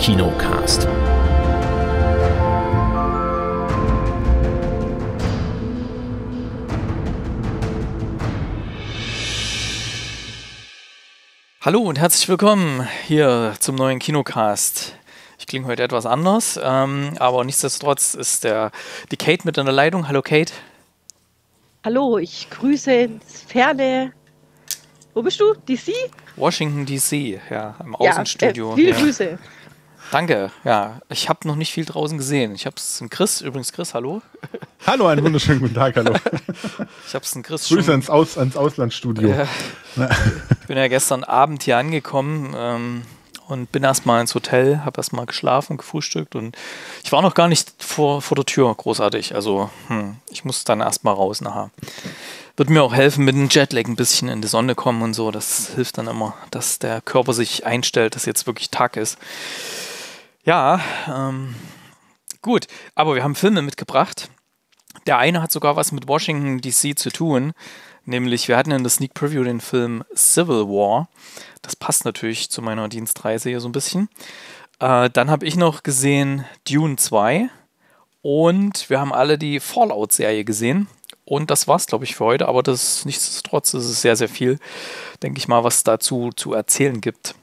Kinocast. Hallo und herzlich willkommen hier zum neuen Kinocast. Ich klinge heute etwas anders, aber nichtsdestotrotz ist die Kate mit in der Leitung. Hallo Kate. Hallo, ich grüße ins Ferne. Wo bist du? DC? Washington DC, ja, im Außenstudio. Viele Grüße. Danke, ja. Ich habe noch nicht viel draußen gesehen. Ich habe es in Chris, übrigens Chris, hallo. Hallo, einen wunderschönen guten Tag, hallo. Ich habe es in Chris Grüße ans Auslandsstudio. Ich bin ja gestern Abend hier angekommen und bin erstmal ins Hotel, habe erstmal geschlafen, gefrühstückt und ich war noch gar nicht vor der Tür großartig. Also ich muss dann erstmal raus nachher. Wird mir auch helfen, mit dem Jetlag ein bisschen in die Sonne kommen und so. Das hilft dann immer, dass der Körper sich einstellt, dass jetzt wirklich Tag ist. Ja, gut. Aber wir haben Filme mitgebracht. Der eine hat sogar was mit Washington DC zu tun. Nämlich, wir hatten in der Sneak Preview den Film Civil War. Das passt natürlich zu meiner Dienstreise hier so ein bisschen. Dann habe ich noch gesehen Dune 2. Und wir haben alle die Fallout-Serie gesehen. Und das war's, glaube ich, für heute. Aber nichtsdestotrotz ist es sehr, sehr viel, denke ich mal, was es dazu zu erzählen gibt.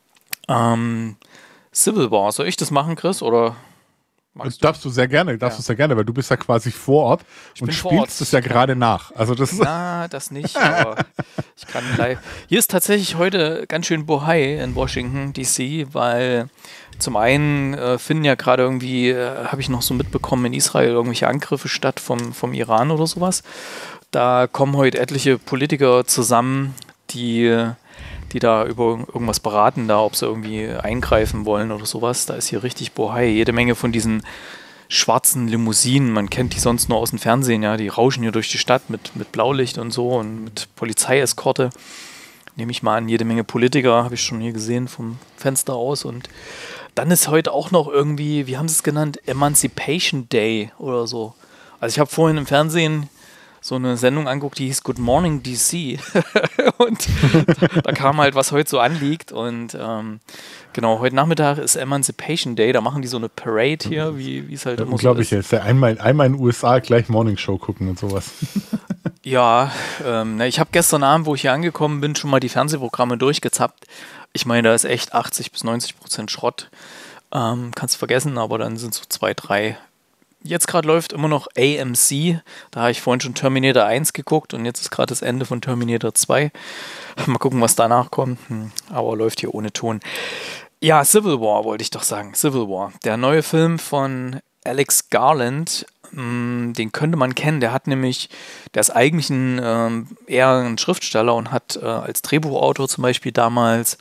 Civil War, soll ich das machen, Chris? Oder das darfst du sehr gerne, weil du bist ja quasi vor Ort und spielst es ja gerade nach. Also das nicht, aber ich kann live. Hier ist tatsächlich heute ganz schön Bohai in Washington, D.C., weil zum einen finden ja gerade irgendwie, habe ich noch so mitbekommen, in Israel irgendwelche Angriffe statt vom Iran oder sowas. Da kommen heute etliche Politiker zusammen, die da über irgendwas beraten, ob sie irgendwie eingreifen wollen oder sowas. Da ist hier richtig Bohai. Jede Menge von diesen schwarzen Limousinen, man kennt die sonst nur aus dem Fernsehen, ja, die rauschen hier durch die Stadt mit Blaulicht und so und mit Polizeieskorte. Nehme ich mal an, jede Menge Politiker, habe ich schon hier gesehen vom Fenster aus. Und dann ist heute auch noch irgendwie, wie haben sie es genannt, Emancipation Day oder so. Also ich habe vorhin im Fernsehen so eine Sendung anguckt, die hieß Good Morning DC und da kam halt, was heute so anliegt und genau, heute Nachmittag ist Emancipation Day, da machen die so eine Parade hier, wie es halt immer so ist. Unglaublich, jetzt einmal in den USA gleich Morning Show gucken und sowas. Ja, ich habe gestern Abend, wo ich hier angekommen bin, schon mal die Fernsehprogramme durchgezappt. Ich meine, da ist echt 80-90% Schrott. Kannst vergessen, aber dann sind so 2, 3. Jetzt gerade läuft immer noch AMC. Da habe ich vorhin schon Terminator 1 geguckt und jetzt ist gerade das Ende von Terminator 2. Mal gucken, was danach kommt. Aber läuft hier ohne Ton. Ja, Civil War wollte ich doch sagen. Civil War. Der neue Film von Alex Garland, den könnte man kennen. Der ist eigentlich eher ein Schriftsteller und hat als Drehbuchautor zum Beispiel damals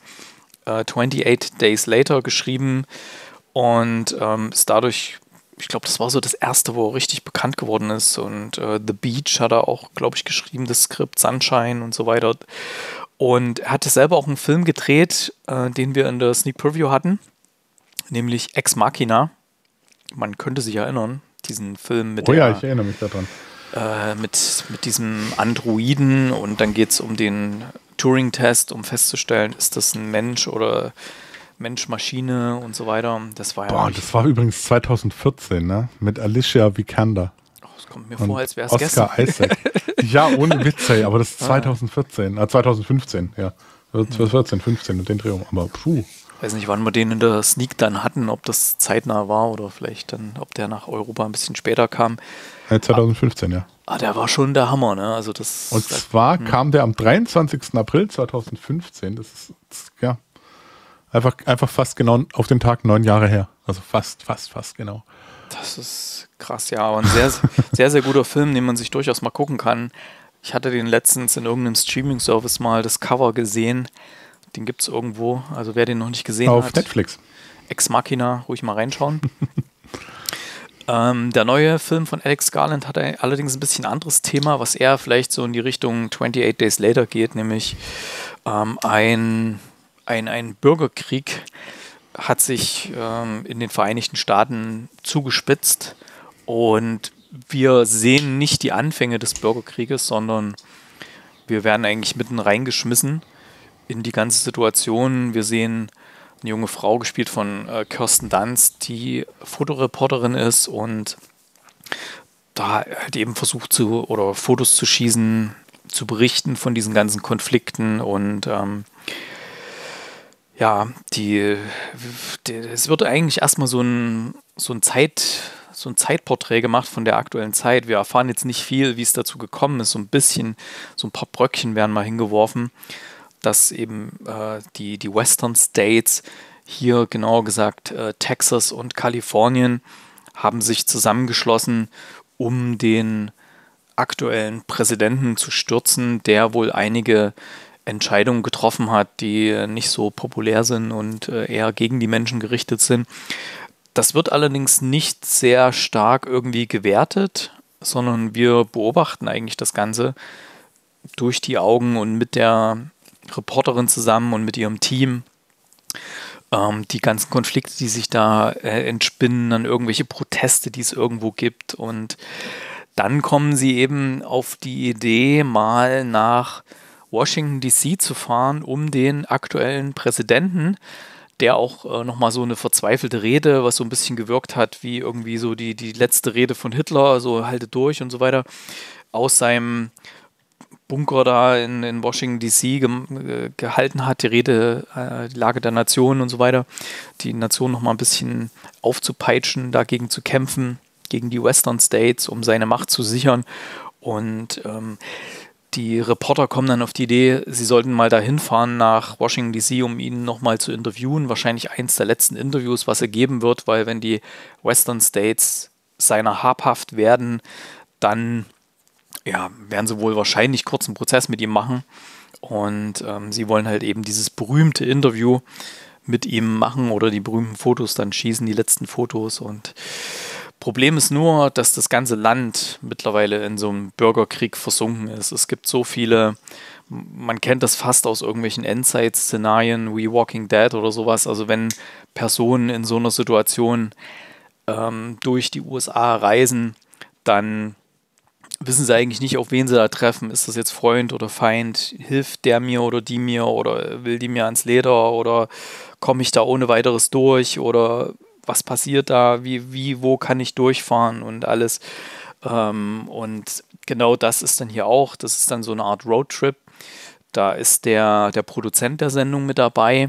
28 Days Later geschrieben und ist dadurch, ich glaube, das war so das erste, wo er richtig bekannt geworden ist. Und The Beach hat er auch, glaube ich, geschrieben, das Skript, Sunshine und so weiter. Und er hatte selber auch einen Film gedreht, den wir in der Sneak Preview hatten, nämlich Ex Machina. Man könnte sich erinnern, diesen Film mit ich erinnere mich daran. Mit diesem Androiden und dann geht es um den Turing-Test, um festzustellen, ist das ein Mensch oder Mensch-Maschine und so weiter. Das war ja. Das war übrigens 2014, ne? Mit Alicia Vikander. Das kommt mir vor, als wäre es gestern. Oscar Isaac. Ja, ohne Witz, aber das ist 2015, ja. 2014, 15 und den Drehung. Aber puh. Ich weiß nicht, wann wir den in der Sneak dann hatten, ob das zeitnah war oder vielleicht dann, ob der nach Europa ein bisschen später kam. 2015, ja. Der war schon der Hammer, ne? Also und zwar kam der am 23. April 2015. Das ist ja einfach fast genau auf den Tag 9 Jahre her. Also fast genau. Das ist krass, ja. Aber ein sehr, sehr, sehr guter Film, den man sich durchaus mal gucken kann. Ich hatte den letztens in irgendeinem Streaming-Service mal das Cover gesehen. Den gibt es irgendwo. Also wer den noch nicht gesehen hat. Auf Netflix. Ex Machina, ruhig mal reinschauen. Der neue Film von Alex Garland hat allerdings ein bisschen anderes Thema, was eher vielleicht so in die Richtung 28 Days Later geht, nämlich ein Bürgerkrieg hat sich in den Vereinigten Staaten zugespitzt und wir sehen nicht die Anfänge des Bürgerkrieges, sondern wir werden eigentlich mitten reingeschmissen in die ganze Situation. Wir sehen eine junge Frau, gespielt von Kirsten Dunst, die Fotoreporterin ist und da halt eben versucht oder Fotos zu schießen, zu berichten von diesen ganzen Konflikten und ja, es wird eigentlich erstmal so ein Zeitporträt gemacht von der aktuellen Zeit. Wir erfahren jetzt nicht viel, wie es dazu gekommen ist. So ein paar Bröckchen werden mal hingeworfen, dass eben die Western States, hier genauer gesagt Texas und Kalifornien, haben sich zusammengeschlossen, um den aktuellen Präsidenten zu stürzen, der wohl einige Entscheidungen getroffen hat, die nicht so populär sind und eher gegen die Menschen gerichtet sind. Das wird allerdings nicht sehr stark irgendwie gewertet, sondern wir beobachten eigentlich das Ganze durch die Augen und mit der Reporterin zusammen und mit ihrem Team. Die ganzen Konflikte, die sich da entspinnen, dann irgendwelche Proteste, die es irgendwo gibt. Und dann kommen sie eben auf die Idee, mal nach Washington DC zu fahren, um den aktuellen Präsidenten, der auch nochmal so eine verzweifelte Rede, was so ein bisschen gewirkt hat, wie irgendwie so die letzte Rede von Hitler, so haltet durch und so weiter, aus seinem Bunker da in Washington DC gehalten hat, die Rede, die Lage der Nation und so weiter, die Nation nochmal ein bisschen aufzupeitschen, dagegen zu kämpfen, gegen die Western States, um seine Macht zu sichern. Und die Reporter kommen dann auf die Idee, sie sollten mal dahin fahren nach Washington DC, um ihn nochmal zu interviewen. Wahrscheinlich eins der letzten Interviews, was er geben wird, weil wenn die Western States seiner habhaft werden, dann werden sie wohl wahrscheinlich kurzen Prozess mit ihm machen. Und sie wollen halt eben dieses berühmte Interview mit ihm machen oder die berühmten Fotos dann schießen, die letzten Fotos. Und Problem ist nur, dass das ganze Land mittlerweile in so einem Bürgerkrieg versunken ist. Es gibt so viele, man kennt das fast aus irgendwelchen Endzeit-Szenarien wie Walking Dead oder sowas. Also wenn Personen in so einer Situation durch die USA reisen, dann wissen sie eigentlich nicht, auf wen sie da treffen. Ist das jetzt Freund oder Feind? Hilft der mir oder die mir oder will die mir ans Leder oder komme ich da ohne weiteres durch oder was passiert da, wo kann ich durchfahren und alles. Und genau das ist dann hier auch, das ist dann so eine Art Roadtrip. Da ist der Produzent der Sendung mit dabei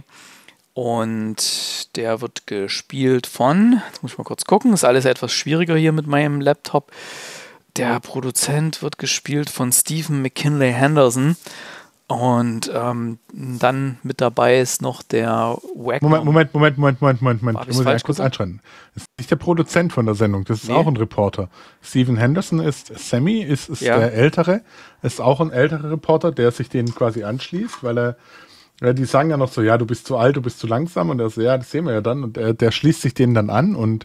und der wird gespielt von, jetzt muss ich mal kurz gucken, ist alles etwas schwieriger hier mit meinem Laptop. Der Produzent wird gespielt von Stephen McKinley Henderson. Und dann mit dabei ist noch der Wagner. Moment. Ich muss kurz einschreiten. Das ist nicht der Produzent von der Sendung, das ist auch ein Reporter. Stephen Henderson ist Sammy, ist der Ältere, ist auch ein älterer Reporter, der sich denen quasi anschließt, weil die sagen ja noch so, ja, du bist zu alt, du bist zu langsam und er so, ja, das sehen wir ja dann und der schließt sich denen dann an und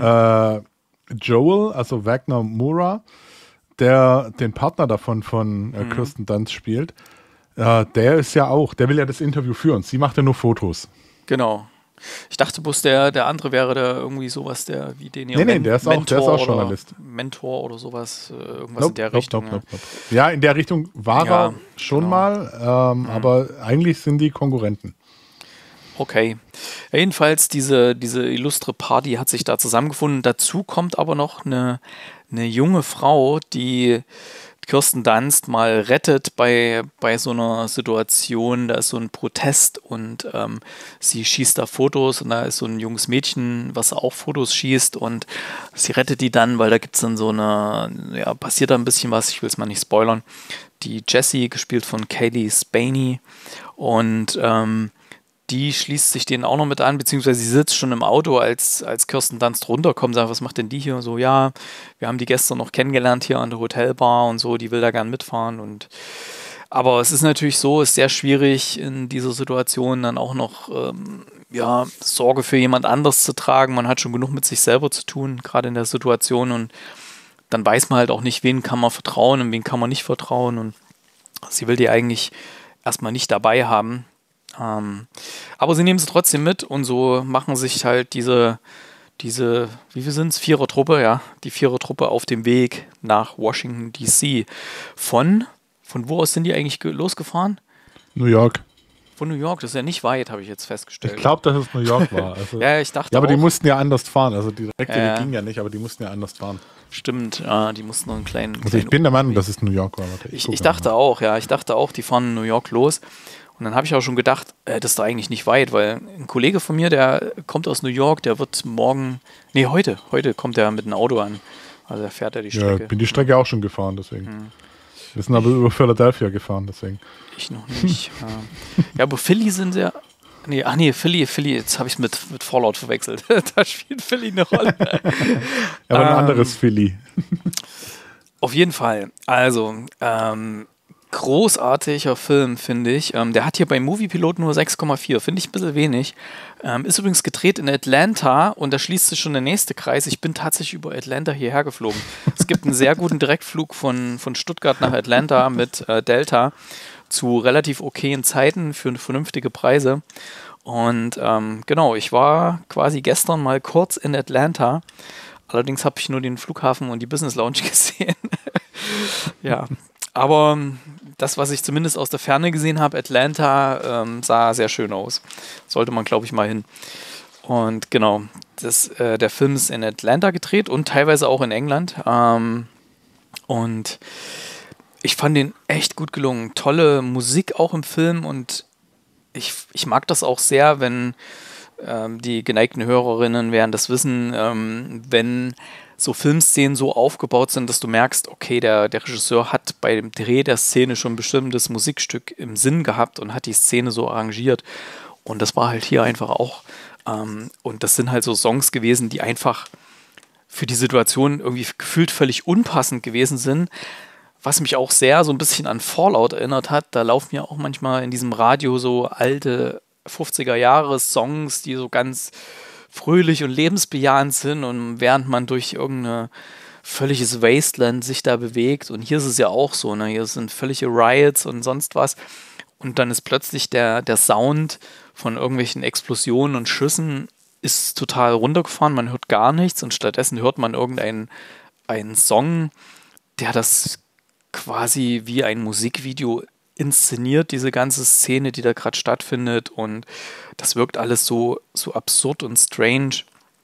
Joel, also Wagner Moura, der den Partner davon von Kirsten Dunst spielt, der ist ja auch, der will ja das Interview führen. Sie macht ja nur Fotos. Genau. Ich dachte bloß, der andere wäre da irgendwie sowas, wie den ihr der ist auch Journalist. Mentor oder sowas, irgendwas in der Richtung. Nope. Ja, in der Richtung war er schon mal, aber eigentlich sind die Konkurrenten. Okay. Jedenfalls, diese illustre Party hat sich da zusammengefunden. Dazu kommt aber noch eine junge Frau, die Kirsten Dunst mal rettet bei so einer Situation, da ist so ein Protest und sie schießt da Fotos und da ist so ein junges Mädchen, was auch Fotos schießt und sie rettet die dann, weil da gibt es dann so passiert da ein bisschen was, ich will es mal nicht spoilern. Die Jessie, gespielt von Katie Spaney und die schließt sich denen auch noch mit an, beziehungsweise sie sitzt schon im Auto, als Kirsten Dunst runterkommt, sagt, was macht denn die hier? Und so, ja, wir haben die gestern noch kennengelernt hier an der Hotelbar und so, die will da gern mitfahren. Aber es ist natürlich so, ist sehr schwierig in dieser Situation dann auch noch Sorge für jemand anders zu tragen. Man hat schon genug mit sich selber zu tun, gerade in der Situation und dann weiß man halt auch nicht, wen kann man vertrauen und wen kann man nicht vertrauen und sie will die eigentlich erstmal nicht dabei haben. Aber sie nehmen sie trotzdem mit und so machen sich halt diese wie viel sind es? Vierertruppe, ja, die Vierertruppe auf dem Weg nach Washington DC. Von wo aus sind die eigentlich losgefahren? New York. Von New York, das ist ja nicht weit, habe ich jetzt festgestellt. Ich glaube, dass es New York war. Also, ja, ich dachte ja, aber auch. Die mussten ja anders fahren. Also die direkte ging ja nicht, aber die mussten ja anders fahren. Stimmt, die mussten noch einen kleinen... Also ich bin der Meinung, dass es New York war. Ich dachte auch, die fahren in New York los. Und dann habe ich auch schon gedacht, das ist doch eigentlich nicht weit, weil ein Kollege von mir, der kommt aus New York, der wird heute kommt er mit einem Auto an. Also da fährt er die Strecke. Ja, bin die Strecke auch schon gefahren, deswegen. Wir sind aber über Philadelphia gefahren, deswegen. Ich noch nicht. Ja, aber Philly sind ja... Philly, jetzt habe ich es mit Fallout verwechselt. Da spielt Philly eine Rolle. Aber ein anderes Philly. Auf jeden Fall. Also, großartiger Film, finde ich. Der hat hier bei Moviepilot nur 6,4. Finde ich ein bisschen wenig. Ist übrigens gedreht in Atlanta und da schließt sich schon der nächste Kreis. Ich bin tatsächlich über Atlanta hierher geflogen. Es gibt einen sehr guten Direktflug von Stuttgart nach Atlanta mit Delta zu relativ okayen Zeiten für vernünftige Preise. Und genau, ich war quasi gestern mal kurz in Atlanta. Allerdings habe ich nur den Flughafen und die Business Lounge gesehen. Ja, aber das, was ich zumindest aus der Ferne gesehen habe, Atlanta, sah sehr schön aus. Sollte man, glaube ich, mal hin. Und genau, der Film ist in Atlanta gedreht und teilweise auch in England. Und ich fand den echt gut gelungen. Tolle Musik auch im Film und ich mag das auch sehr, wenn die geneigten Hörerinnen werden das wissen, wenn so Filmszenen so aufgebaut sind, dass du merkst, okay, der Regisseur hat bei dem Dreh der Szene schon ein bestimmtes Musikstück im Sinn gehabt und hat die Szene so arrangiert. Und das war halt hier einfach auch. Und das sind halt so Songs gewesen, die einfach für die Situation irgendwie gefühlt völlig unpassend gewesen sind. Was mich auch sehr so ein bisschen an Fallout erinnert hat, da laufen ja auch manchmal in diesem Radio so alte 50er-Jahre-Songs, die so ganz fröhlich und lebensbejahend sind und während man durch irgendein völliges Wasteland sich da bewegt und hier ist es ja auch so, ne? Hier sind völlige Riots und sonst was und dann ist plötzlich der Sound von irgendwelchen Explosionen und Schüssen ist total runtergefahren, man hört gar nichts und stattdessen hört man einen Song, der das quasi wie ein Musikvideo inszeniert, diese ganze Szene, die da gerade stattfindet und das wirkt alles so absurd und strange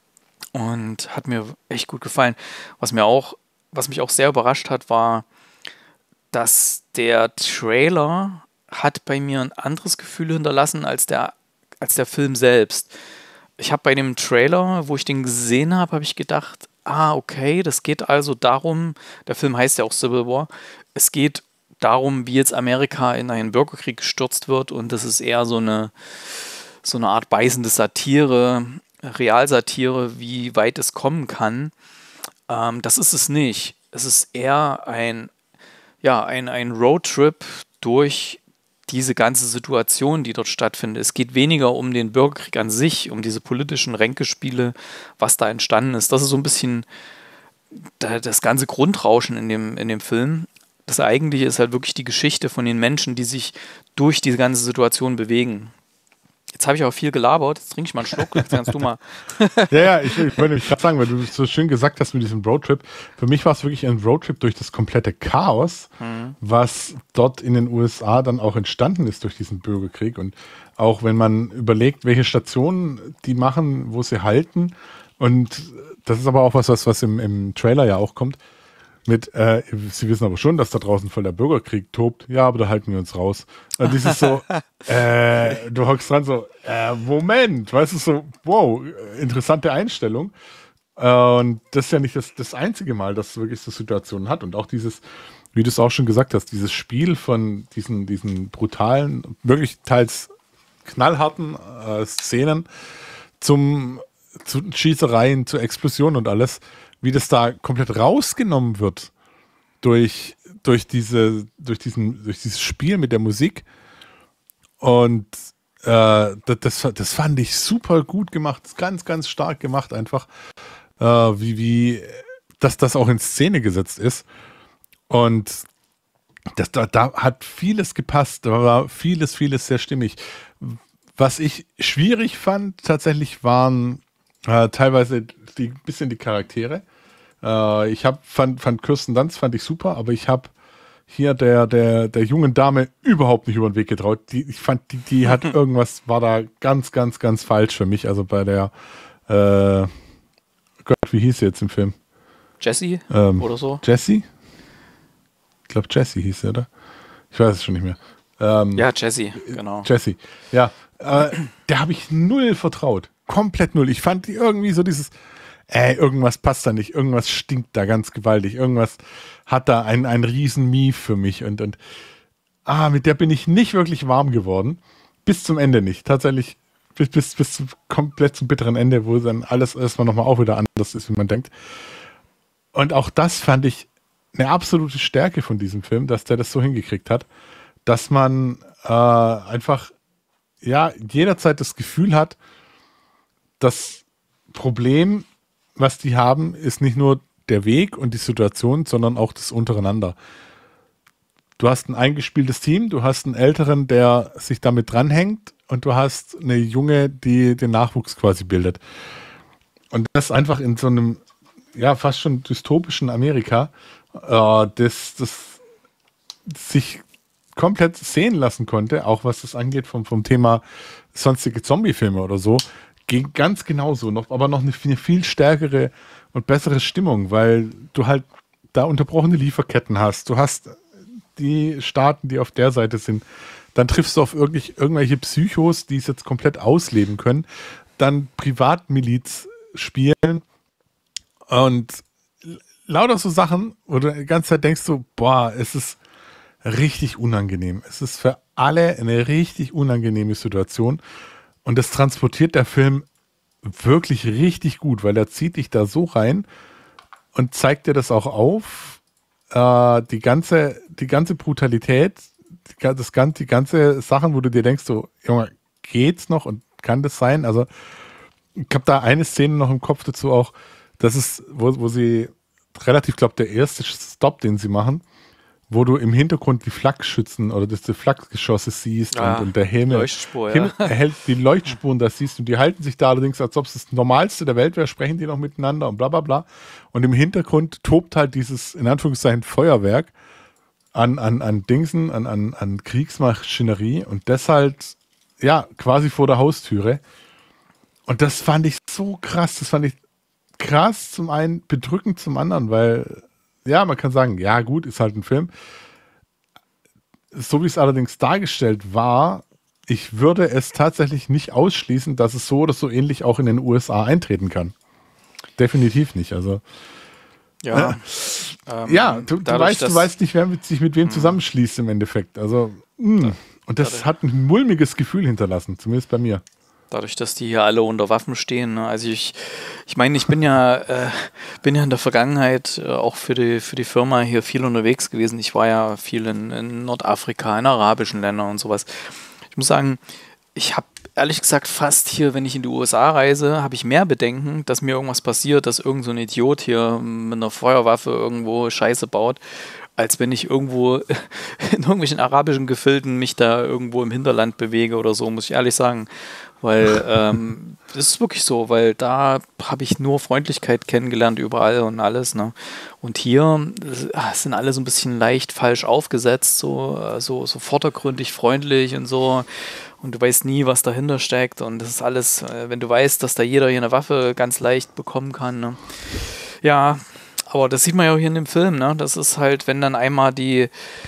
und hat mir echt gut gefallen. Was mich auch sehr überrascht hat, war, dass der Trailer hat bei mir ein anderes Gefühl hinterlassen als der Film selbst. Ich habe bei dem Trailer, wo ich den gesehen habe, habe ich gedacht, okay, das geht also darum, der Film heißt ja auch Civil War, es geht darum, wie jetzt Amerika in einen Bürgerkrieg gestürzt wird und das ist eher so eine Art beißende Satire, Realsatire, wie weit es kommen kann. Das ist es nicht. Es ist eher ein Roadtrip durch diese ganze Situation, die dort stattfindet. Es geht weniger um den Bürgerkrieg an sich, um diese politischen Ränkespiele, was da entstanden ist. Das ist so ein bisschen das ganze Grundrauschen in dem Film. Das Eigentliche ist halt wirklich die Geschichte von den Menschen, die sich durch diese ganze Situation bewegen. Jetzt habe ich auch viel gelabert, jetzt trinke ich mal einen Schluck, jetzt kannst du mal. Ja, ich wollte nämlich gerade sagen, weil du so schön gesagt hast mit diesem Roadtrip, für mich war es wirklich ein Roadtrip durch das komplette Chaos, was dort in den USA dann auch entstanden ist durch diesen Bürgerkrieg und auch wenn man überlegt, welche Stationen die machen, wo sie halten und das ist aber auch was im Trailer ja auch kommt, sie wissen aber schon, dass da draußen voll der Bürgerkrieg tobt. Ja, aber da halten wir uns raus. Und das ist so, du hockst dran so, Moment, weißt du, so, wow, interessante Einstellung. Und das ist ja nicht das einzige Mal, dass es wirklich so Situationen hat. Und auch dieses, wie du es auch schon gesagt hast, dieses Spiel von diesen brutalen, wirklich teils knallharten Szenen zu Schießereien, zu Explosionen und alles, wie das da komplett rausgenommen wird durch dieses Spiel mit der Musik. Und das fand ich super gut gemacht, ganz, ganz stark gemacht einfach, wie das auch in Szene gesetzt ist. Und da hat vieles gepasst, da war vieles sehr stimmig. Was ich schwierig fand, tatsächlich waren teilweise bisschen die Charaktere. Ich fand Kirsten Dunst fand ich super, aber ich habe hier der jungen Dame überhaupt nicht über den Weg getraut. Ich fand, die hat irgendwas, war da ganz, ganz, ganz falsch für mich. Also bei der, Gott, wie hieß sie jetzt im Film? Jessie oder so? Jessie? Ich glaube, Jessie hieß sie, oder? Ich weiß es schon nicht mehr. Ja, Jessie, genau. Jessie, ja. Der habe ich null vertraut. Komplett null. Ich fand die irgendwie so dieses, irgendwas passt da nicht, irgendwas stinkt da ganz gewaltig, irgendwas hat da ein riesen Mief für mich und mit der bin ich nicht wirklich warm geworden. Bis zum Ende nicht. Tatsächlich bis komplett zum bitteren Ende, wo dann alles erstmal nochmal auch wieder anders ist, wie man denkt. Und auch das fand ich eine absolute Stärke von diesem Film, dass der das so hingekriegt hat, dass man einfach jederzeit das Gefühl hat, das Problem, was die haben, ist nicht nur der Weg und die Situation, sondern auch das Untereinander. Du hast ein eingespieltes Team, du hast einen Älteren, der sich damit dranhängt und du hast eine Junge, die den Nachwuchs quasi bildet. Und das einfach in so einem, fast schon dystopischen Amerika, das sich komplett sehen lassen konnte, auch was das angeht vom Thema sonstige Zombie-Filme oder so, ging ganz genauso, aber noch eine viel stärkere und bessere Stimmung, weil du halt da unterbrochene Lieferketten hast, du hast die Staaten, die auf der Seite sind, dann triffst du auf irgendwelche Psychos, die es jetzt komplett ausleben können, dann Privatmiliz spielen und lauter so Sachen, wo du die ganze Zeit denkst so, es ist richtig unangenehm. Es ist für alle eine richtig unangenehme Situation. Und das transportiert der Film wirklich richtig gut, weil er zieht dich da so rein und zeigt dir das auch auf. Die ganze Brutalität, die ganze Sachen, wo du dir denkst, so, Junge, geht's noch und kann das sein? Also ich habe da eine Szene noch im Kopf dazu auch, das ist, wo sie relativ, glaube der erste Stop, den sie machen, wo du im Hintergrund die Flakschützen oder die Flakgeschosse siehst und der Himmel erhält die Leuchtspuren, das siehst du. Die halten sich da allerdings, als ob es das Normalste der Welt wäre, sprechen die noch miteinander und bla bla bla. Und im Hintergrund tobt halt dieses, in Anführungszeichen, Feuerwerk an Dingsen, an Kriegsmaschinerie und das halt, quasi vor der Haustüre. Und das fand ich so krass. Das fand ich krass zum einen, bedrückend zum anderen, weil man kann sagen, gut, ist halt ein Film. So wie es allerdings dargestellt war, ich würde es tatsächlich nicht ausschließen, dass es so oder so ähnlich auch in den USA eintreten kann. Definitiv nicht. Also du weißt nicht, wer sich mit wem zusammenschließt im Endeffekt. Also und das hat ein mulmiges Gefühl hinterlassen, zumindest bei mir. Dadurch, dass die hier alle unter Waffen stehen. Ne? Also ich meine, ich bin ja in der Vergangenheit auch für die Firma hier viel unterwegs gewesen. Ich war ja viel in Nordafrika, in arabischen Ländern und sowas. Ich muss sagen, ich habe ehrlich gesagt fast hier, wenn ich in die USA reise, habe ich mehr Bedenken, dass mir irgendwas passiert, dass irgend so ein Idiot hier mit einer Feuerwaffe irgendwo Scheiße baut, als wenn ich irgendwo in irgendwelchen arabischen Gefilden mich da irgendwo im Hinterland bewege oder so, muss ich ehrlich sagen. Weil das ist wirklich so, weil da habe ich nur Freundlichkeit kennengelernt überall und alles. Ne? Und hier sind alle so ein bisschen leicht falsch aufgesetzt, so vordergründig freundlich und so. Und du weißt nie, was dahinter steckt. Und das ist alles, wenn du weißt, dass da jeder hier eine Waffe ganz leicht bekommen kann. Ne? Ja, aber das sieht man ja auch hier in dem Film. Ne? Das ist halt, wenn dann einmal wenn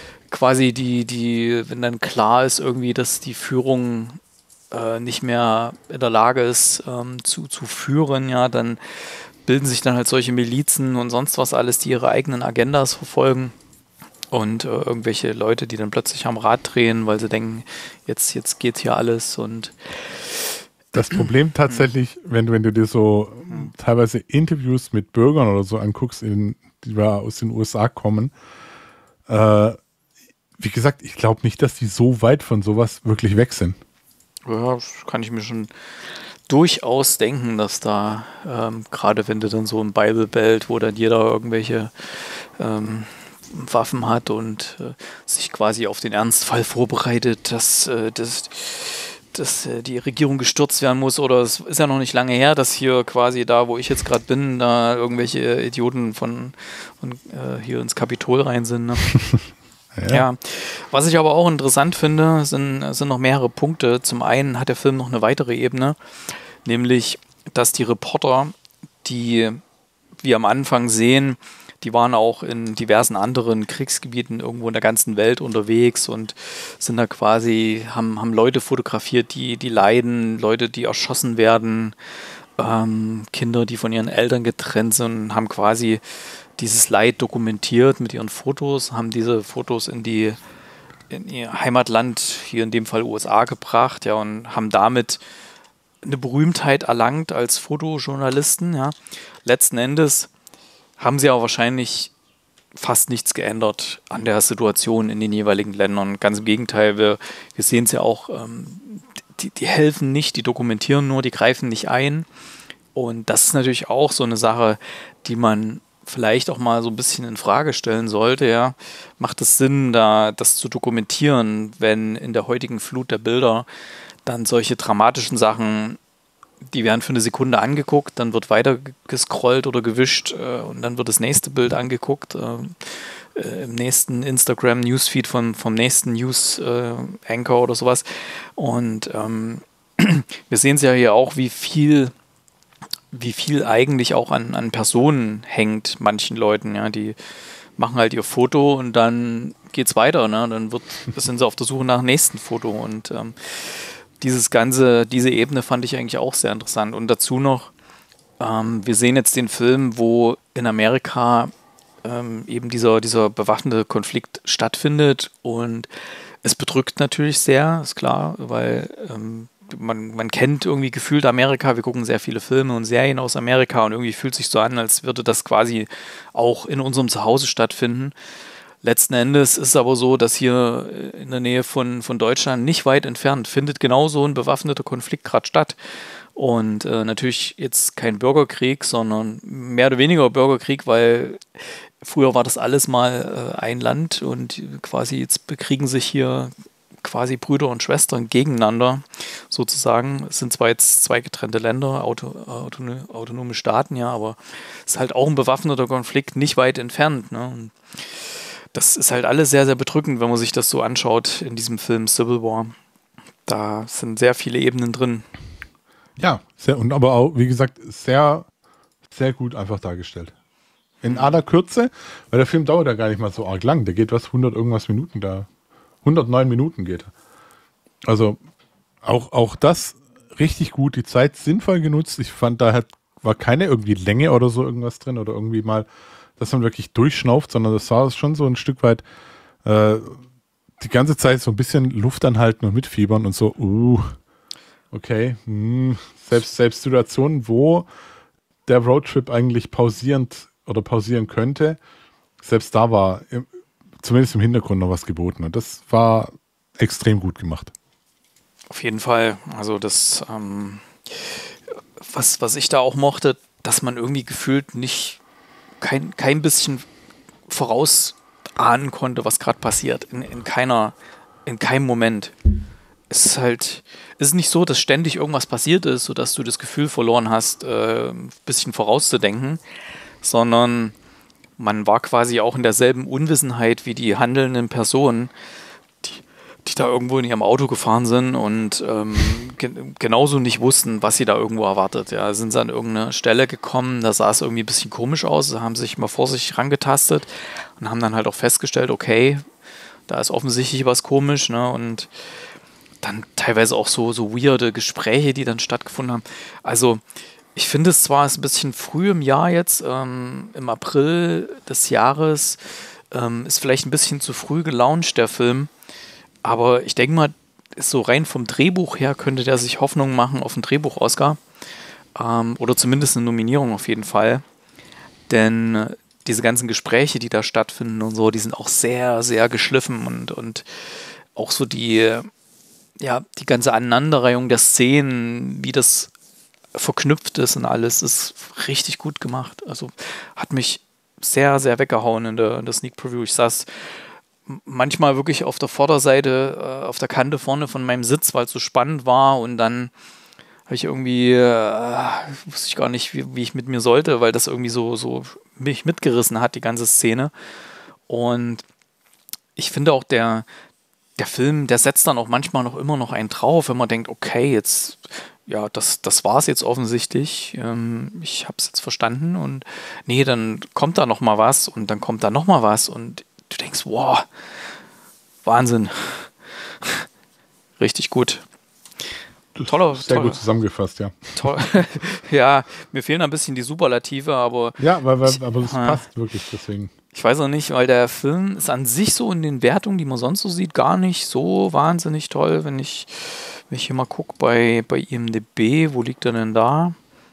dann klar ist irgendwie, dass die Führung nicht mehr in der Lage ist zu führen, dann bilden sich dann halt solche Milizen und sonst was alles, die ihre eigenen Agendas verfolgen und irgendwelche Leute, die dann plötzlich am Rad drehen, weil sie denken, jetzt geht hier alles. Und das Problem tatsächlich, wenn du dir so teilweise Interviews mit Bürgern oder so anguckst, die aus den USA kommen, wie gesagt, ich glaube nicht, dass die so weit von sowas wirklich weg sind. Ja, das kann ich mir schon durchaus denken, dass da, gerade wenn du dann so im Bible Belt, wo dann jeder irgendwelche Waffen hat und sich quasi auf den Ernstfall vorbereitet, dass die Regierung gestürzt werden muss, oder es ist ja noch nicht lange her, dass hier quasi da, wo ich jetzt gerade bin, da irgendwelche Idioten von hier ins Kapitol rein sind. Ne? Ja, was ich aber auch interessant finde, sind noch mehrere Punkte. Zum einen hat der Film noch eine weitere Ebene, nämlich, dass die Reporter, die wir am Anfang sehen, die waren auch in diversen anderen Kriegsgebieten irgendwo in der ganzen Welt unterwegs und sind da quasi, haben Leute fotografiert, die leiden, Leute, die erschossen werden, Kinder, die von ihren Eltern getrennt sind, haben quasi dieses Leid dokumentiert mit ihren Fotos, haben diese Fotos in ihr Heimatland, hier in dem Fall USA, gebracht, ja, und haben damit eine Berühmtheit erlangt als Fotojournalisten, ja. Letzten Endes haben sie aber wahrscheinlich fast nichts geändert an der Situation in den jeweiligen Ländern. Ganz im Gegenteil, wir sehen es ja auch, die helfen nicht, die dokumentieren nur, die greifen nicht ein. Und das ist natürlich auch so eine Sache, die man vielleicht auch mal so ein bisschen in Frage stellen sollte. Ja. Macht es Sinn, da das zu dokumentieren, wenn in der heutigen Flut der Bilder dann solche dramatischen Sachen, die werden für eine Sekunde angeguckt, dann wird weiter gescrollt oder gewischt und dann wird das nächste Bild angeguckt. Im nächsten Instagram-Newsfeed vom nächsten News-Anchor oder sowas. Und wir sehen es ja hier auch, wie viel eigentlich auch an Personen hängt, manchen Leuten. Ja, die machen halt ihr Foto und dann geht's weiter. Ne? Dann sind sie auf der Suche nach dem nächsten Foto. Und diese Ebene fand ich eigentlich auch sehr interessant. Und dazu noch, wir sehen jetzt den Film, wo in Amerika eben dieser bewaffnete Konflikt stattfindet. Und es bedrückt natürlich sehr, ist klar, weil man kennt irgendwie gefühlt Amerika, wir gucken sehr viele Filme und Serien aus Amerika und irgendwie fühlt sich so an, als würde das quasi auch in unserem Zuhause stattfinden. Letzten Endes ist es aber so, dass hier in der Nähe von Deutschland, nicht weit entfernt, findet genauso ein bewaffneter Konflikt gerade statt. Und natürlich jetzt kein Bürgerkrieg, sondern mehr oder weniger Bürgerkrieg, weil früher war das alles mal ein Land und quasi jetzt bekriegen sich hier quasi Brüder und Schwestern gegeneinander, sozusagen. Es sind zwar jetzt zwei getrennte Länder, autonome Staaten, ja, aber es ist halt auch ein bewaffneter Konflikt nicht weit entfernt. Ne? Und das ist halt alles sehr, sehr bedrückend, wenn man sich das so anschaut in diesem Film Civil War. Da sind sehr viele Ebenen drin. Ja, und aber auch, wie gesagt, sehr, sehr gut einfach dargestellt. In aller Kürze, weil der Film dauert ja gar nicht mal so arg lang. Der geht 100 irgendwas Minuten da. 109 Minuten geht er. Also auch das richtig gut, die Zeit sinnvoll genutzt. Ich fand, da war keine irgendwie Länge oder so irgendwas drin oder irgendwie mal, dass man wirklich durchschnauft, sondern das war schon so ein Stück weit die ganze Zeit so ein bisschen Luft anhalten und mitfiebern und so, okay, selbst Situationen, wo der Roadtrip eigentlich pausieren könnte, selbst da war zumindest im Hintergrund noch was geboten. Und das war extrem gut gemacht. Auf jeden Fall. Also das, was ich da auch mochte, dass man irgendwie gefühlt kein bisschen vorausahnen konnte, was gerade passiert. In keinem Moment. Es ist nicht so, dass ständig irgendwas passiert ist, sodass du das Gefühl verloren hast, ein bisschen vorauszudenken, sondern man war quasi auch in derselben Unwissenheit wie die handelnden Personen, die da irgendwo in ihrem Auto gefahren sind und genauso nicht wussten, was sie da irgendwo erwartet. Ja, sind sie an irgendeine Stelle gekommen, da sah es irgendwie ein bisschen komisch aus, sie haben sich mal vor sich rangetastet und haben dann halt auch festgestellt, okay, da ist offensichtlich was komisch, ne? Und dann teilweise auch so weirde Gespräche, die dann stattgefunden haben. Also ich finde es zwar ein bisschen früh im Jahr jetzt, im April des Jahres, ist vielleicht ein bisschen zu früh gelauncht, der Film. Aber ich denke mal, so rein vom Drehbuch her könnte der sich Hoffnung machen auf einen Drehbuch-Oscar. Oder zumindest eine Nominierung auf jeden Fall. Denn diese ganzen Gespräche, die da stattfinden und so, die sind auch sehr, sehr geschliffen und auch so die ganze Aneinanderreihung der Szenen, wie das verknüpft ist und alles, ist richtig gut gemacht. Also hat mich sehr, sehr weggehauen in der Sneak Preview. Ich saß manchmal wirklich auf der Vorderseite, auf der Kante vorne von meinem Sitz, weil es so spannend war und dann habe ich irgendwie, wusste ich gar nicht, wie ich mit mir sollte, weil das irgendwie so mich mitgerissen hat, die ganze Szene. Und ich finde auch der Film, der setzt dann auch manchmal noch immer noch einen drauf, wenn man denkt, okay, jetzt, ja, das war es jetzt offensichtlich. Ich habe es jetzt verstanden und nee, dann kommt da noch mal was und dann kommt da noch mal was und du denkst, wow, Wahnsinn. Richtig gut. Sehr gut zusammengefasst, ja. Toll. Ja, mir fehlen ein bisschen die Superlative, aber... Ja, aber das passt wirklich, deswegen. Ich weiß auch nicht, weil der Film ist an sich so in den Wertungen, die man sonst so sieht, gar nicht so wahnsinnig toll. Wenn ich hier mal gucke bei IMDb, wo liegt er denn da?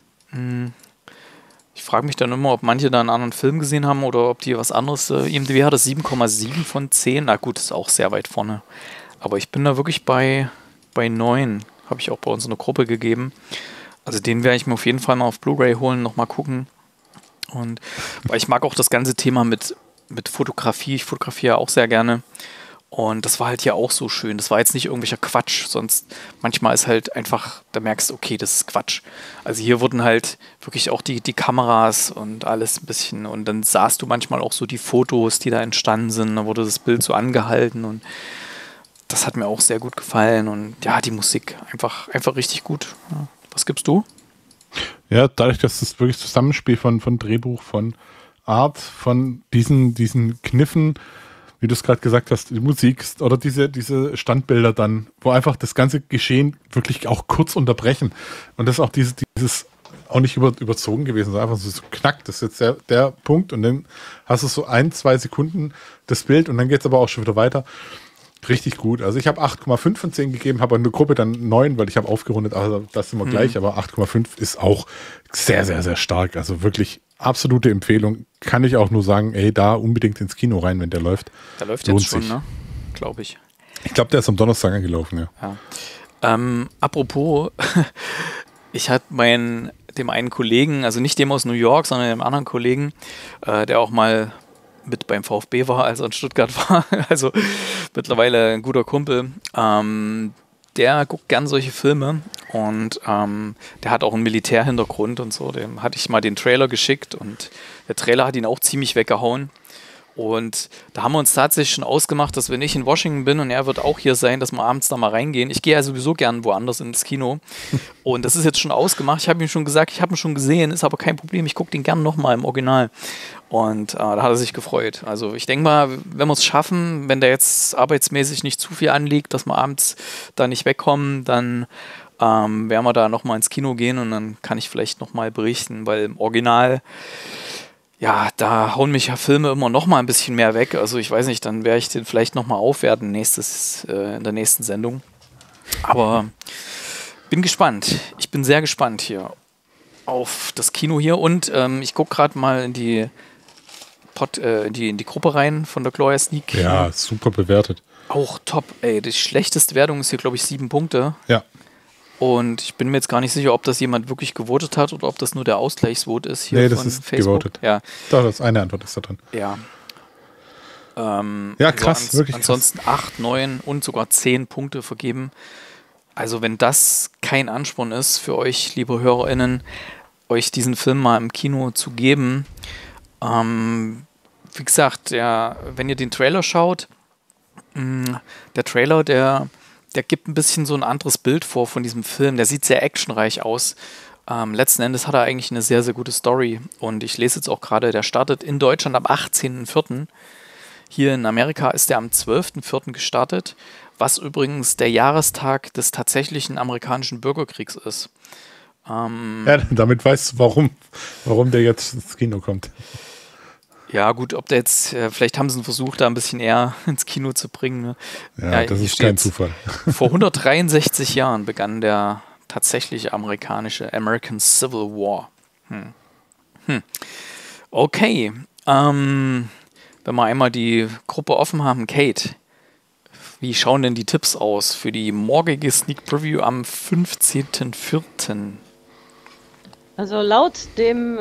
Ich frage mich dann immer, ob manche da einen anderen Film gesehen haben oder ob die was anderes... IMDb hat das 7,7 von 10. Na gut, ist auch sehr weit vorne. Aber ich bin da wirklich bei 9. Habe ich auch bei uns in der Gruppe gegeben. Also den werde ich mir auf jeden Fall mal auf Blu-ray holen, nochmal gucken. Und weil ich mag auch das ganze Thema mit Fotografie. Ich fotografiere auch sehr gerne. Und das war halt hier auch so schön. Das war jetzt nicht irgendwelcher Quatsch. Sonst manchmal ist halt einfach, da merkst du, okay, das ist Quatsch. Also hier wurden halt wirklich auch die Kameras und alles ein bisschen. Und dann sahst du manchmal auch so die Fotos, die da entstanden sind. Da wurde das Bild so angehalten und das hat mir auch sehr gut gefallen und ja, die Musik einfach richtig gut. Ja. Was gibst du? Ja, dadurch, dass das wirklich Zusammenspiel von Drehbuch, von Art, von diesen Kniffen, wie du es gerade gesagt hast, die Musik oder diese Standbilder dann, wo einfach das ganze Geschehen wirklich auch kurz unterbrechen. Und das ist auch dieses auch nicht überzogen gewesen, sondern einfach so knackt, das ist jetzt der Punkt und dann hast du so 1-2 Sekunden das Bild und dann geht es aber auch schon wieder weiter. Richtig gut. Also ich habe 8,5 von 10 gegeben, habe in der Gruppe dann 9, weil ich habe aufgerundet, also das sind wir gleich, aber 8,5 ist auch sehr, sehr, sehr stark. Also wirklich absolute Empfehlung. Kann ich auch nur sagen, ey, da unbedingt ins Kino rein, wenn der läuft. Der läuft jetzt schon, ne? Glaube ich. Ich glaube, der ist am Donnerstag angelaufen, ja. Apropos, ich hatte dem einen Kollegen, also nicht dem aus New York, sondern dem anderen Kollegen, der auch mal mit beim VfB war, als er in Stuttgart war, also mittlerweile ein guter Kumpel, der guckt gern solche Filme und der hat auch einen Militärhintergrund und so, dem hatte ich mal den Trailer geschickt und der Trailer hat ihn auch ziemlich weggehauen und da haben wir uns tatsächlich schon ausgemacht, dass wenn ich in Washington bin und er wird auch hier sein, dass wir abends da mal reingehen. Ich gehe ja sowieso gern woanders ins Kino und das ist jetzt schon ausgemacht. Ich habe ihm schon gesagt, ich habe ihn schon gesehen, ist aber kein Problem, ich gucke den gern nochmal im Original. Und da hat er sich gefreut. Also ich denke mal, wenn wir es schaffen, wenn da jetzt arbeitsmäßig nicht zu viel anliegt, dass wir abends da nicht wegkommen, dann werden wir da nochmal ins Kino gehen und dann kann ich vielleicht nochmal berichten, weil im Original, da hauen mich ja Filme immer nochmal ein bisschen mehr weg. Also ich weiß nicht, dann werde ich den vielleicht nochmal aufwerten in der nächsten Sendung. Aber bin gespannt. Ich bin sehr gespannt hier auf das Kino hier und ich gucke gerade mal in die Gruppe rein von der Gloria Sneak. Ja, super bewertet. Auch top, ey. Die schlechteste Wertung ist hier, glaube ich, 7 Punkte. Ja. Und ich bin mir jetzt gar nicht sicher, ob das jemand wirklich gewotet hat oder ob das nur der Ausgleichsvote ist hier das ist Facebook. Gewotet. Ja. Doch, das eine Antwort ist da drin. Ja. Ja, krass, also wirklich ansonsten krass. 8, 9 und sogar 10 Punkte vergeben. Also wenn das kein Ansporn ist für euch, liebe HörerInnen, euch diesen Film mal im Kino zu geben, wie gesagt, wenn ihr den Trailer schaut, der Trailer, der gibt ein bisschen so ein anderes Bild vor von diesem Film. Der sieht sehr actionreich aus. Letzten Endes hat er eigentlich eine sehr, sehr gute Story. Und ich lese jetzt auch gerade, der startet in Deutschland am 18.04. Hier in Amerika ist der am 12.04. gestartet, was übrigens der Jahrestag des tatsächlichen amerikanischen Bürgerkriegs ist. Ja, damit weißt du, warum der jetzt ins Kino kommt. Ja, gut, ob der jetzt, vielleicht haben sie einen Versuch, da ein bisschen eher ins Kino zu bringen. Ne? Ja, das ist kein Zufall. Vor 163 Jahren begann der tatsächliche American Civil War. Okay, wenn wir einmal die Gruppe offen haben, Kate, wie schauen denn die Tipps aus für die morgige Sneak Preview am 15.04.? Also laut dem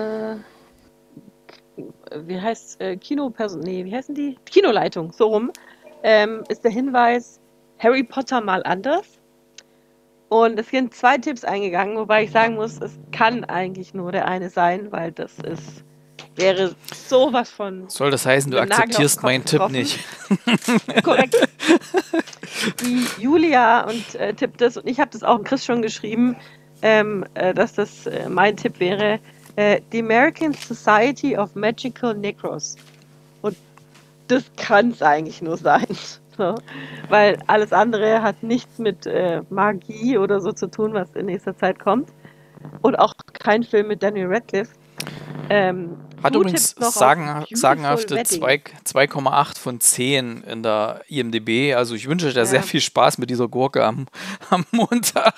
wie heißen die? Kinoleitung, so rum, ist der Hinweis Harry Potter mal anders. Und es sind 2 Tipps eingegangen, wobei ich sagen muss, es kann eigentlich nur der eine sein, weil das ist wäre sowas von... Soll das heißen, du akzeptierst meinen Tipp nicht? Korrekt. Die Julia tippt das, und ich habe das auch Chris schon geschrieben, dass das mein Tipp wäre, The American Society of Magical Necros. Und das kann es eigentlich nur sein. So. Weil alles andere hat nichts mit Magie oder so zu tun, was in nächster Zeit kommt. Und auch kein Film mit Daniel Radcliffe. Hat übrigens sagenhafte 2,8 von 10 in der IMDb. Also ich wünsche dir sehr viel Spaß mit dieser Gurke am Montag.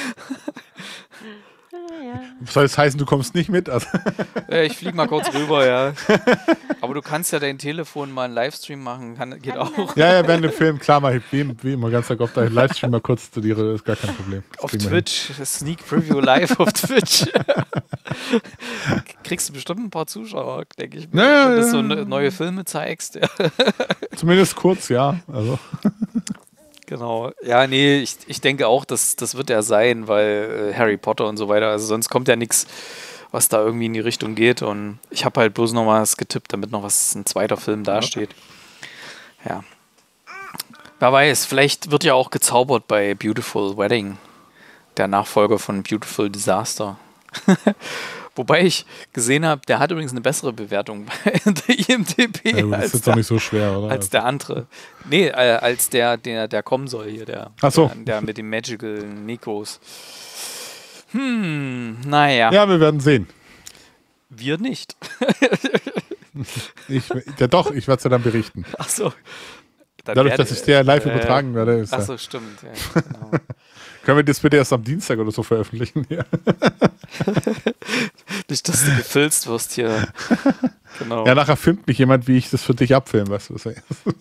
Ja. Soll das heißen, du kommst nicht mit? Also ich fliege mal kurz rüber, ja. Aber du kannst ja dein Telefon mal einen Livestream machen, geht auch. Ja, während dem Film, klar, mach ich wie immer ganz oft deinen Livestream mal kurz zu dir, das ist gar kein Problem. Auf Twitch, Sneak Preview live auf Twitch. Kriegst du bestimmt ein paar Zuschauer, denke ich. Wenn du so neue Filme zeigst. Ja. Zumindest kurz, ja. Also. Genau. Ja, nee, ich denke auch, das wird ja sein, weil Harry Potter und so weiter, also sonst kommt ja nichts, was da irgendwie in die Richtung geht, und ich habe halt bloß noch was getippt, damit noch ein zweiter Film dasteht. Ja. Wer weiß, vielleicht wird ja auch gezaubert bei Beautiful Wedding, der Nachfolger von Beautiful Disaster. Wobei ich gesehen habe, der hat übrigens eine bessere Bewertung bei der IMDb. Ja, das ist doch nicht so schwer, oder? Als der andere. Nee, als der kommen soll hier, der mit den Magical Necros. Naja. Ja, wir werden sehen. Wir nicht. Ich werde es ja dann berichten. Ach so. Dadurch, dass ich der live übertragen werde. Ach so, stimmt. Ja, genau. Können wir das bitte erst am Dienstag oder so veröffentlichen? Ja. Nicht, dass du gefilzt wirst hier. Genau. Ja, nachher filmt mich jemand, wie ich das für dich abfilme, weißt du.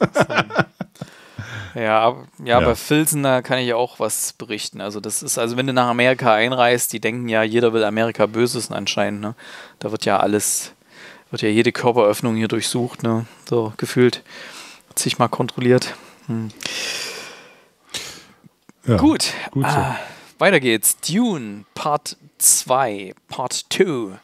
Ja, bei Filzen, da kann ich auch was berichten. Also das ist, wenn du nach Amerika einreist, die denken ja, jeder will Amerika Böses anscheinend, ne? Da wird ja jede Körperöffnung hier durchsucht, ne? So gefühlt. Sich mal kontrolliert. Ja, gut so. Weiter geht's. Dune Part 2, Part 2.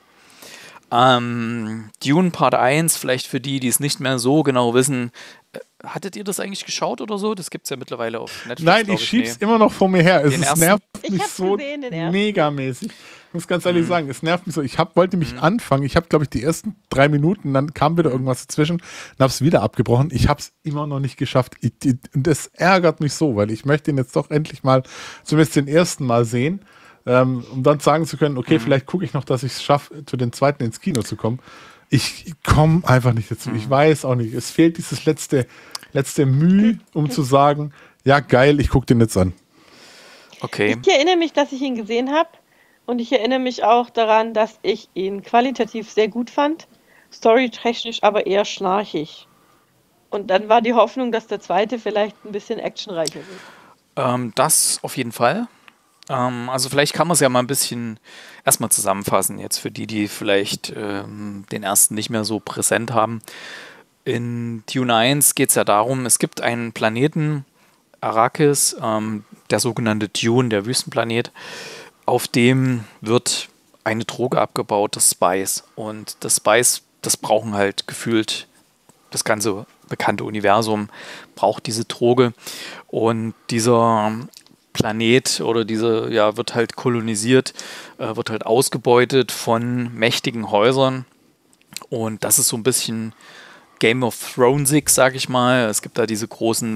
Dune Part 1, vielleicht für die es nicht mehr so genau wissen. Hattet ihr das eigentlich geschaut oder so? Das gibt es ja mittlerweile auf Netflix. Nein, ich schieb's immer noch vor mir her. Es nervt mich so gesehen, megamäßig. Ich muss ganz ehrlich sagen, es nervt mich so. Ich wollte mich anfangen. Ich habe, glaube ich, die ersten 3 Minuten, dann kam wieder irgendwas dazwischen und habe es wieder abgebrochen. Ich habe es immer noch nicht geschafft. Und das ärgert mich so, weil ich möchte ihn jetzt doch endlich mal, zumindest den ersten Mal sehen, um dann sagen zu können, okay, vielleicht gucke ich noch, dass ich es schaffe, zu den zweiten ins Kino zu kommen. Ich komme einfach nicht dazu. Ich weiß auch nicht. Es fehlt dieses letzte Mühe, um zu sagen, ja geil, ich gucke den jetzt an. Okay. Ich erinnere mich, dass ich ihn gesehen habe, und ich erinnere mich auch daran, dass ich ihn qualitativ sehr gut fand, storytechnisch aber eher schnarchig. Und dann war die Hoffnung, dass der zweite vielleicht ein bisschen actionreicher wird. Das auf jeden Fall. Also vielleicht kann man es ja mal ein bisschen erstmal zusammenfassen, jetzt für die vielleicht den ersten nicht mehr so präsent haben. In Dune 1 geht es ja darum, es gibt einen Planeten, Arrakis, der sogenannte Dune, der Wüstenplanet, auf dem wird eine Droge abgebaut, das Spice. Und das Spice, das brauchen halt gefühlt das ganze bekannte Universum, braucht diese Droge. Und dieser Planet oder wird halt kolonisiert, wird halt ausgebeutet von mächtigen Häusern. Und das ist so ein bisschen Game of Thronesig, sag ich mal. Es gibt da diese großen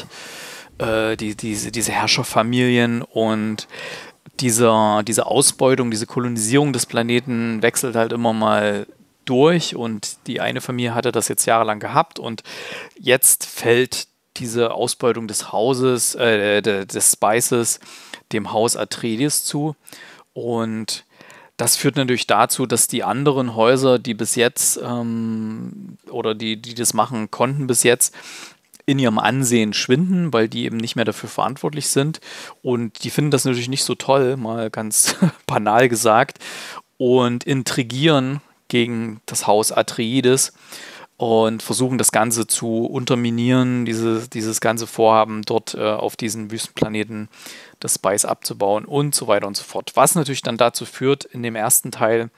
diese Herrscherfamilien, und diese Ausbeutung, diese Kolonisierung des Planeten wechselt halt immer mal durch, und die eine Familie hatte das jetzt jahrelang gehabt, und jetzt fällt diese Ausbeutung des Hauses, des Spices, dem Haus Atreides zu, und das führt natürlich dazu, dass die anderen Häuser, die bis jetzt oder die das machen konnten bis jetzt, in ihrem Ansehen schwinden, weil die eben nicht mehr dafür verantwortlich sind, und die finden das natürlich nicht so toll, mal ganz banal gesagt, und intrigieren gegen das Haus Atreides und versuchen das Ganze zu unterminieren, dieses ganze Vorhaben dort auf diesen Wüstenplaneten das Spice abzubauen und so weiter und so fort. Was natürlich dann dazu führt in dem ersten Teil,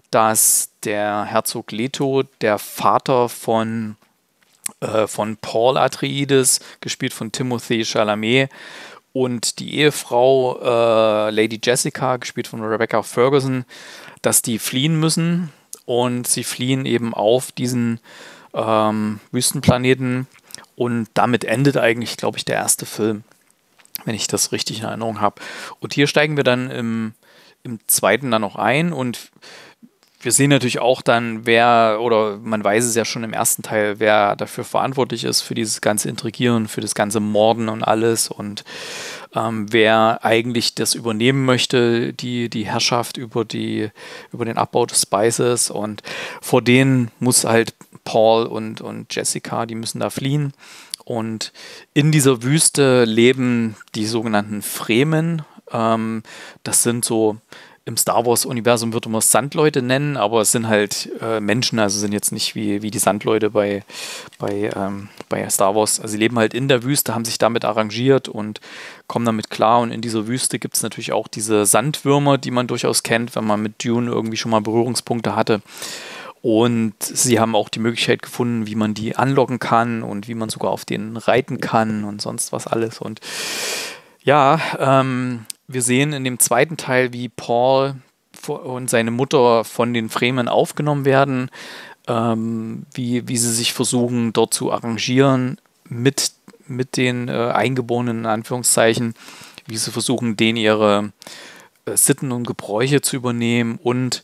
dass der Herzog Leto der Vater von Paul Atreides, gespielt von Timothée Chalamet, und die Ehefrau Lady Jessica, gespielt von Rebecca Ferguson, dass die fliehen müssen. Und sie fliehen eben auf diesen Wüstenplaneten. Und damit endet eigentlich, glaube ich, der erste Film, wenn ich das richtig in Erinnerung habe. Und hier steigen wir dann im zweiten dann noch ein. Und wir sehen natürlich auch dann, man weiß es ja schon im ersten Teil, wer dafür verantwortlich ist, für dieses ganze Intrigieren, für das ganze Morden und alles, und wer eigentlich das übernehmen möchte, die Herrschaft über den Abbau des Spices, und vor denen muss halt Paul und Jessica, die müssen da fliehen, und in dieser Wüste leben die sogenannten Fremen. Das sind so, im Star Wars-Universum würde man es Sandleute nennen, aber es sind halt Menschen, also sind jetzt nicht wie die Sandleute bei Star Wars. Also sie leben halt in der Wüste, haben sich damit arrangiert und kommen damit klar. Und in dieser Wüste gibt es natürlich auch diese Sandwürmer, die man durchaus kennt, wenn man mit Dune irgendwie schon mal Berührungspunkte hatte. Und sie haben auch die Möglichkeit gefunden, wie man die anlocken kann und wie man sogar auf denen reiten kann und sonst was alles. Und ja, wir sehen in dem zweiten Teil, wie Paul und seine Mutter von den Fremen aufgenommen werden, wie sie sich versuchen, dort zu arrangieren mit den Eingeborenen, in Anführungszeichen, wie sie versuchen, denen ihre Sitten und Gebräuche zu übernehmen. Und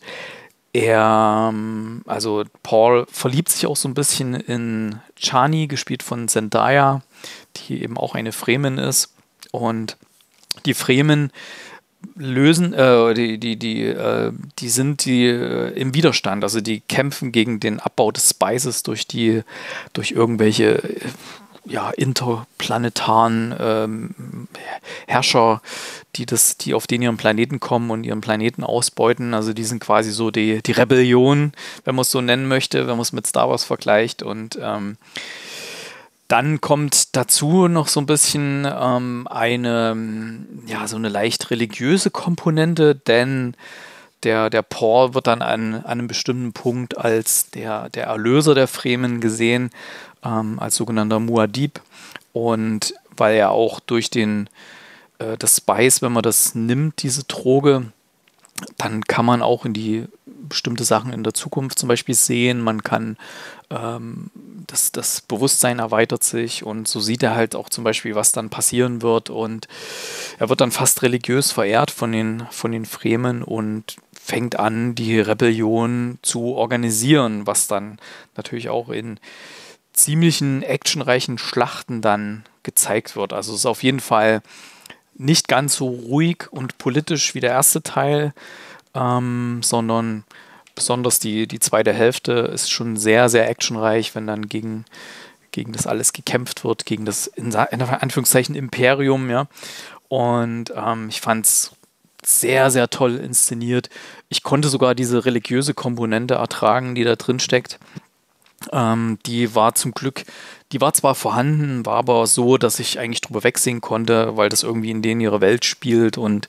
Paul verliebt sich auch so ein bisschen in Chani, gespielt von Zendaya, die eben auch eine Fremen ist. Und die Fremen lösen, die sind im Widerstand, also die kämpfen gegen den Abbau des Spices durch irgendwelche interplanetaren Herrscher, die auf den ihren Planeten kommen und ihren Planeten ausbeuten. Also die sind quasi so die Rebellion, wenn man es so nennen möchte, wenn man es mit Star Wars vergleicht. Und dann kommt dazu noch so ein bisschen so eine leicht religiöse Komponente, denn der Paul wird dann an einem bestimmten Punkt als der Erlöser der Fremen gesehen, als sogenannter Muad'Dib. Und weil er auch durch das Spice, wenn man das nimmt, diese Droge, dann kann man auch in die bestimmte Sachen in der Zukunft zum Beispiel sehen. Man kann, das Bewusstsein erweitert sich, und so sieht er halt auch zum Beispiel, was dann passieren wird, und er wird dann fast religiös verehrt von den Fremen und fängt an, die Rebellion zu organisieren, was dann natürlich auch in ziemlichen actionreichen Schlachten dann gezeigt wird. Also es ist auf jeden Fall nicht ganz so ruhig und politisch wie der erste Teil, sondern besonders die zweite Hälfte ist schon sehr, sehr actionreich, wenn dann gegen das alles gekämpft wird, gegen das in Anführungszeichen Imperium, ja. Und ich fand es sehr, sehr toll inszeniert. Ich konnte sogar diese religiöse Komponente ertragen, die da drin steckt. Die war zwar vorhanden, war aber so, dass ich eigentlich drüber wegsehen konnte, weil das irgendwie in denen ihre Welt spielt, und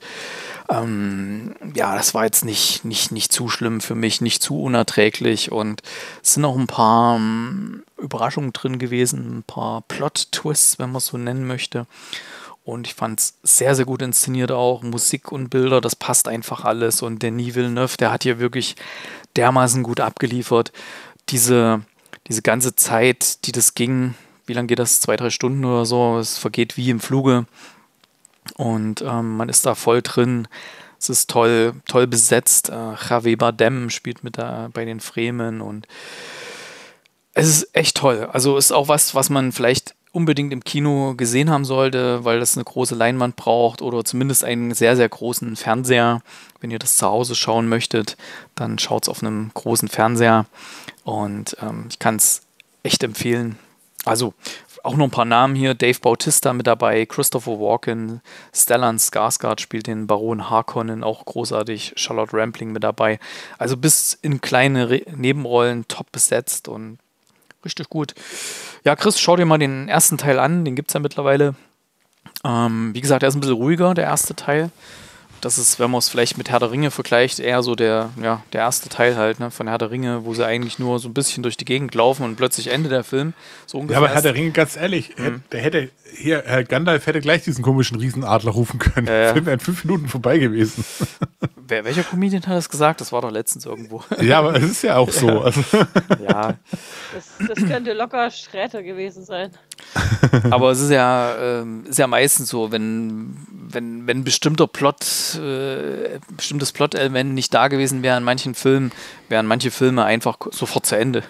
das war jetzt nicht zu schlimm für mich, nicht zu unerträglich, und es sind auch ein paar Überraschungen drin gewesen, ein paar Plot-Twists, wenn man es so nennen möchte. Und ich fand es sehr, sehr gut inszeniert auch. Musik und Bilder, das passt einfach alles. Und Denis Villeneuve, der hat hier wirklich dermaßen gut abgeliefert. Diese ganze Zeit, die das ging, wie lange geht das? 2-3 Stunden oder so. Es vergeht wie im Fluge. Und man ist da voll drin. Es ist toll besetzt. Javier Bardem spielt mit bei den Fremen. Und es ist echt toll. Also ist auch was man vielleicht unbedingt im Kino gesehen haben sollte, weil das eine große Leinwand braucht oder zumindest einen sehr, sehr großen Fernseher. Wenn ihr das zu Hause schauen möchtet, dann schaut es auf einem großen Fernseher. Und ich kann es echt empfehlen. Also auch noch ein paar Namen hier. Dave Bautista mit dabei, Christopher Walken, Stellan Skarsgård spielt den Baron Harkonnen, auch großartig, Charlotte Rampling mit dabei. Also bis in kleine Nebenrollen top besetzt und richtig gut. Ja, Chris, schau dir mal den ersten Teil an, den gibt es ja mittlerweile. Wie gesagt, der ist ein bisschen ruhiger, der erste Teil. das ist, wenn man es vielleicht mit Herr der Ringe vergleicht, eher so der erste Teil halt, ne, von Herr der Ringe, wo sie eigentlich nur so ein bisschen durch die Gegend laufen und plötzlich Ende der Film. So ungefähr. Ja, aber Herr der Ringe, ganz ehrlich, Herr Gandalf hätte gleich diesen komischen Riesenadler rufen können. Der Film wäre in 5 Minuten vorbei gewesen. Welcher Comedian hat das gesagt? Das war doch letztens irgendwo. Ja, aber es ist ja auch so. Also. Ja. Das könnte locker Sträter gewesen sein. Aber es ist ja meistens so, wenn ein bestimmtes Plot-Element nicht da gewesen wäre in manchen Filmen, wären manche Filme einfach sofort zu Ende.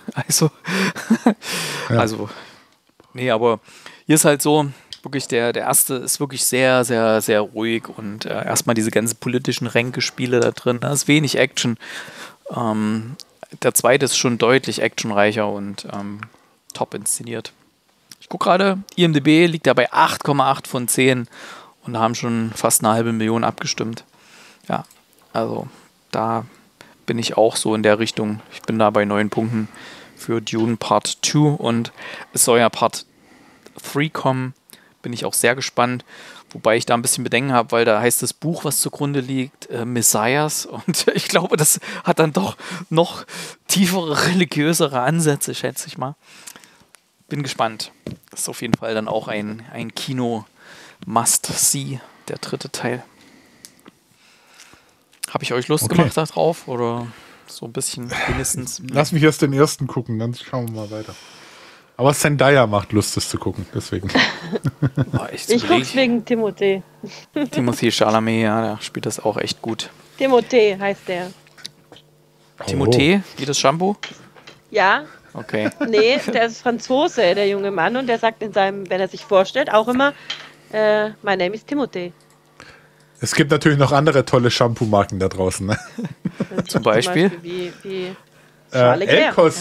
Also, nee, aber hier ist halt so, wirklich der erste ist wirklich sehr, sehr, sehr ruhig und erstmal diese ganzen politischen Ränkespiele da drin, da ist wenig Action. Der zweite ist schon deutlich actionreicher und top inszeniert. Ich gucke gerade, IMDb liegt da bei 8,8 von 10 und da haben schon fast 500.000 abgestimmt. Ja, also da bin ich auch so in der Richtung. Ich bin da bei 9 Punkten für Dune Part 2 und es soll ja Part 3 kommen. Bin ich auch sehr gespannt, wobei ich da ein bisschen Bedenken habe, weil da heißt das Buch, was zugrunde liegt, Messias, und ich glaube, das hat dann doch noch tiefere, religiösere Ansätze, schätze ich mal. Bin gespannt. Das ist auf jeden Fall dann auch ein Kino-Must-See, der 3. Teil. Habe ich euch Lust gemacht darauf oder so ein bisschen wenigstens? Lass mich erst den ersten gucken, dann schauen wir mal weiter. Aber Zendaya macht Lust, das zu gucken, deswegen. Ich guck's wegen Timothée. Timothée Chalamet, ja, der spielt das auch echt gut. Timothée heißt der. Timothée, wie das Shampoo? Ja. Okay. Nee, der ist Franzose, der junge Mann, und der sagt wenn er sich vorstellt, auch immer, my name is Timothée. Es gibt natürlich noch andere tolle Shampoo-Marken da draußen, ne? Zum Beispiel? Wie Elkos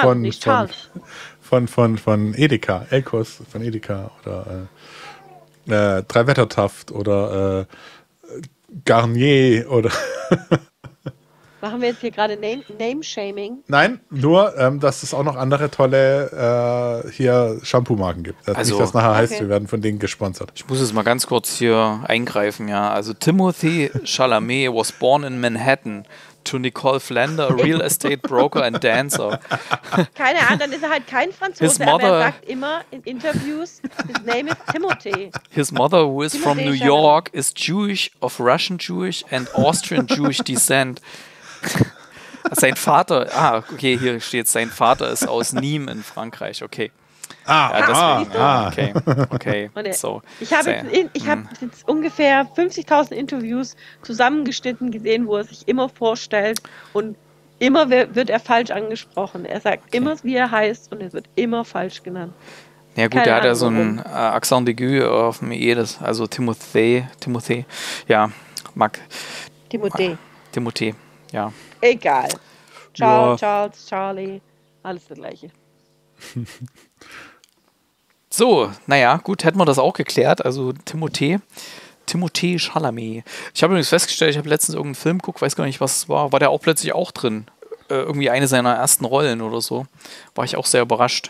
von Edeka. Elkos von Edeka oder Dreiwettertaft oder Garnier oder Machen wir jetzt hier gerade Name-Shaming? Nein, nur, dass es auch noch andere tolle hier Shampoo-Marken gibt. Also, nicht, dass nachher heißt, wir werden von denen gesponsert. Ich muss jetzt mal ganz kurz hier eingreifen, ja. Also Timothée Chalamet was born in Manhattan to Nicole Flander, a real estate broker and dancer. Keine Ahnung, dann ist er halt kein Franzose, aber er sagt immer in Interviews, his name is Timothée. His mother, who is from New York, is Jewish, of Russian Jewish and Austrian Jewish descent. Sein Vater, okay, hier steht, sein Vater ist aus Nîmes in Frankreich, okay. Okay. So. Ich habe jetzt ungefähr 50.000 Interviews zusammengeschnitten gesehen, wo er sich immer vorstellt und immer wird er falsch angesprochen. Er sagt immer, wie er heißt, und er wird immer falsch genannt. Ja gut, der hat ja so ein Accent aigu auf dem E, also Timothée, ja, Timothée, ja. Egal. Charles, Charlie, alles das Gleiche. So, naja, gut, hätten wir das auch geklärt. Also Timothée Chalamet. Ich habe übrigens festgestellt, ich habe letztens irgendeinen Film geguckt, weiß gar nicht, was es war. War der auch plötzlich auch drin? Irgendwie eine seiner ersten Rollen oder so. War ich auch sehr überrascht.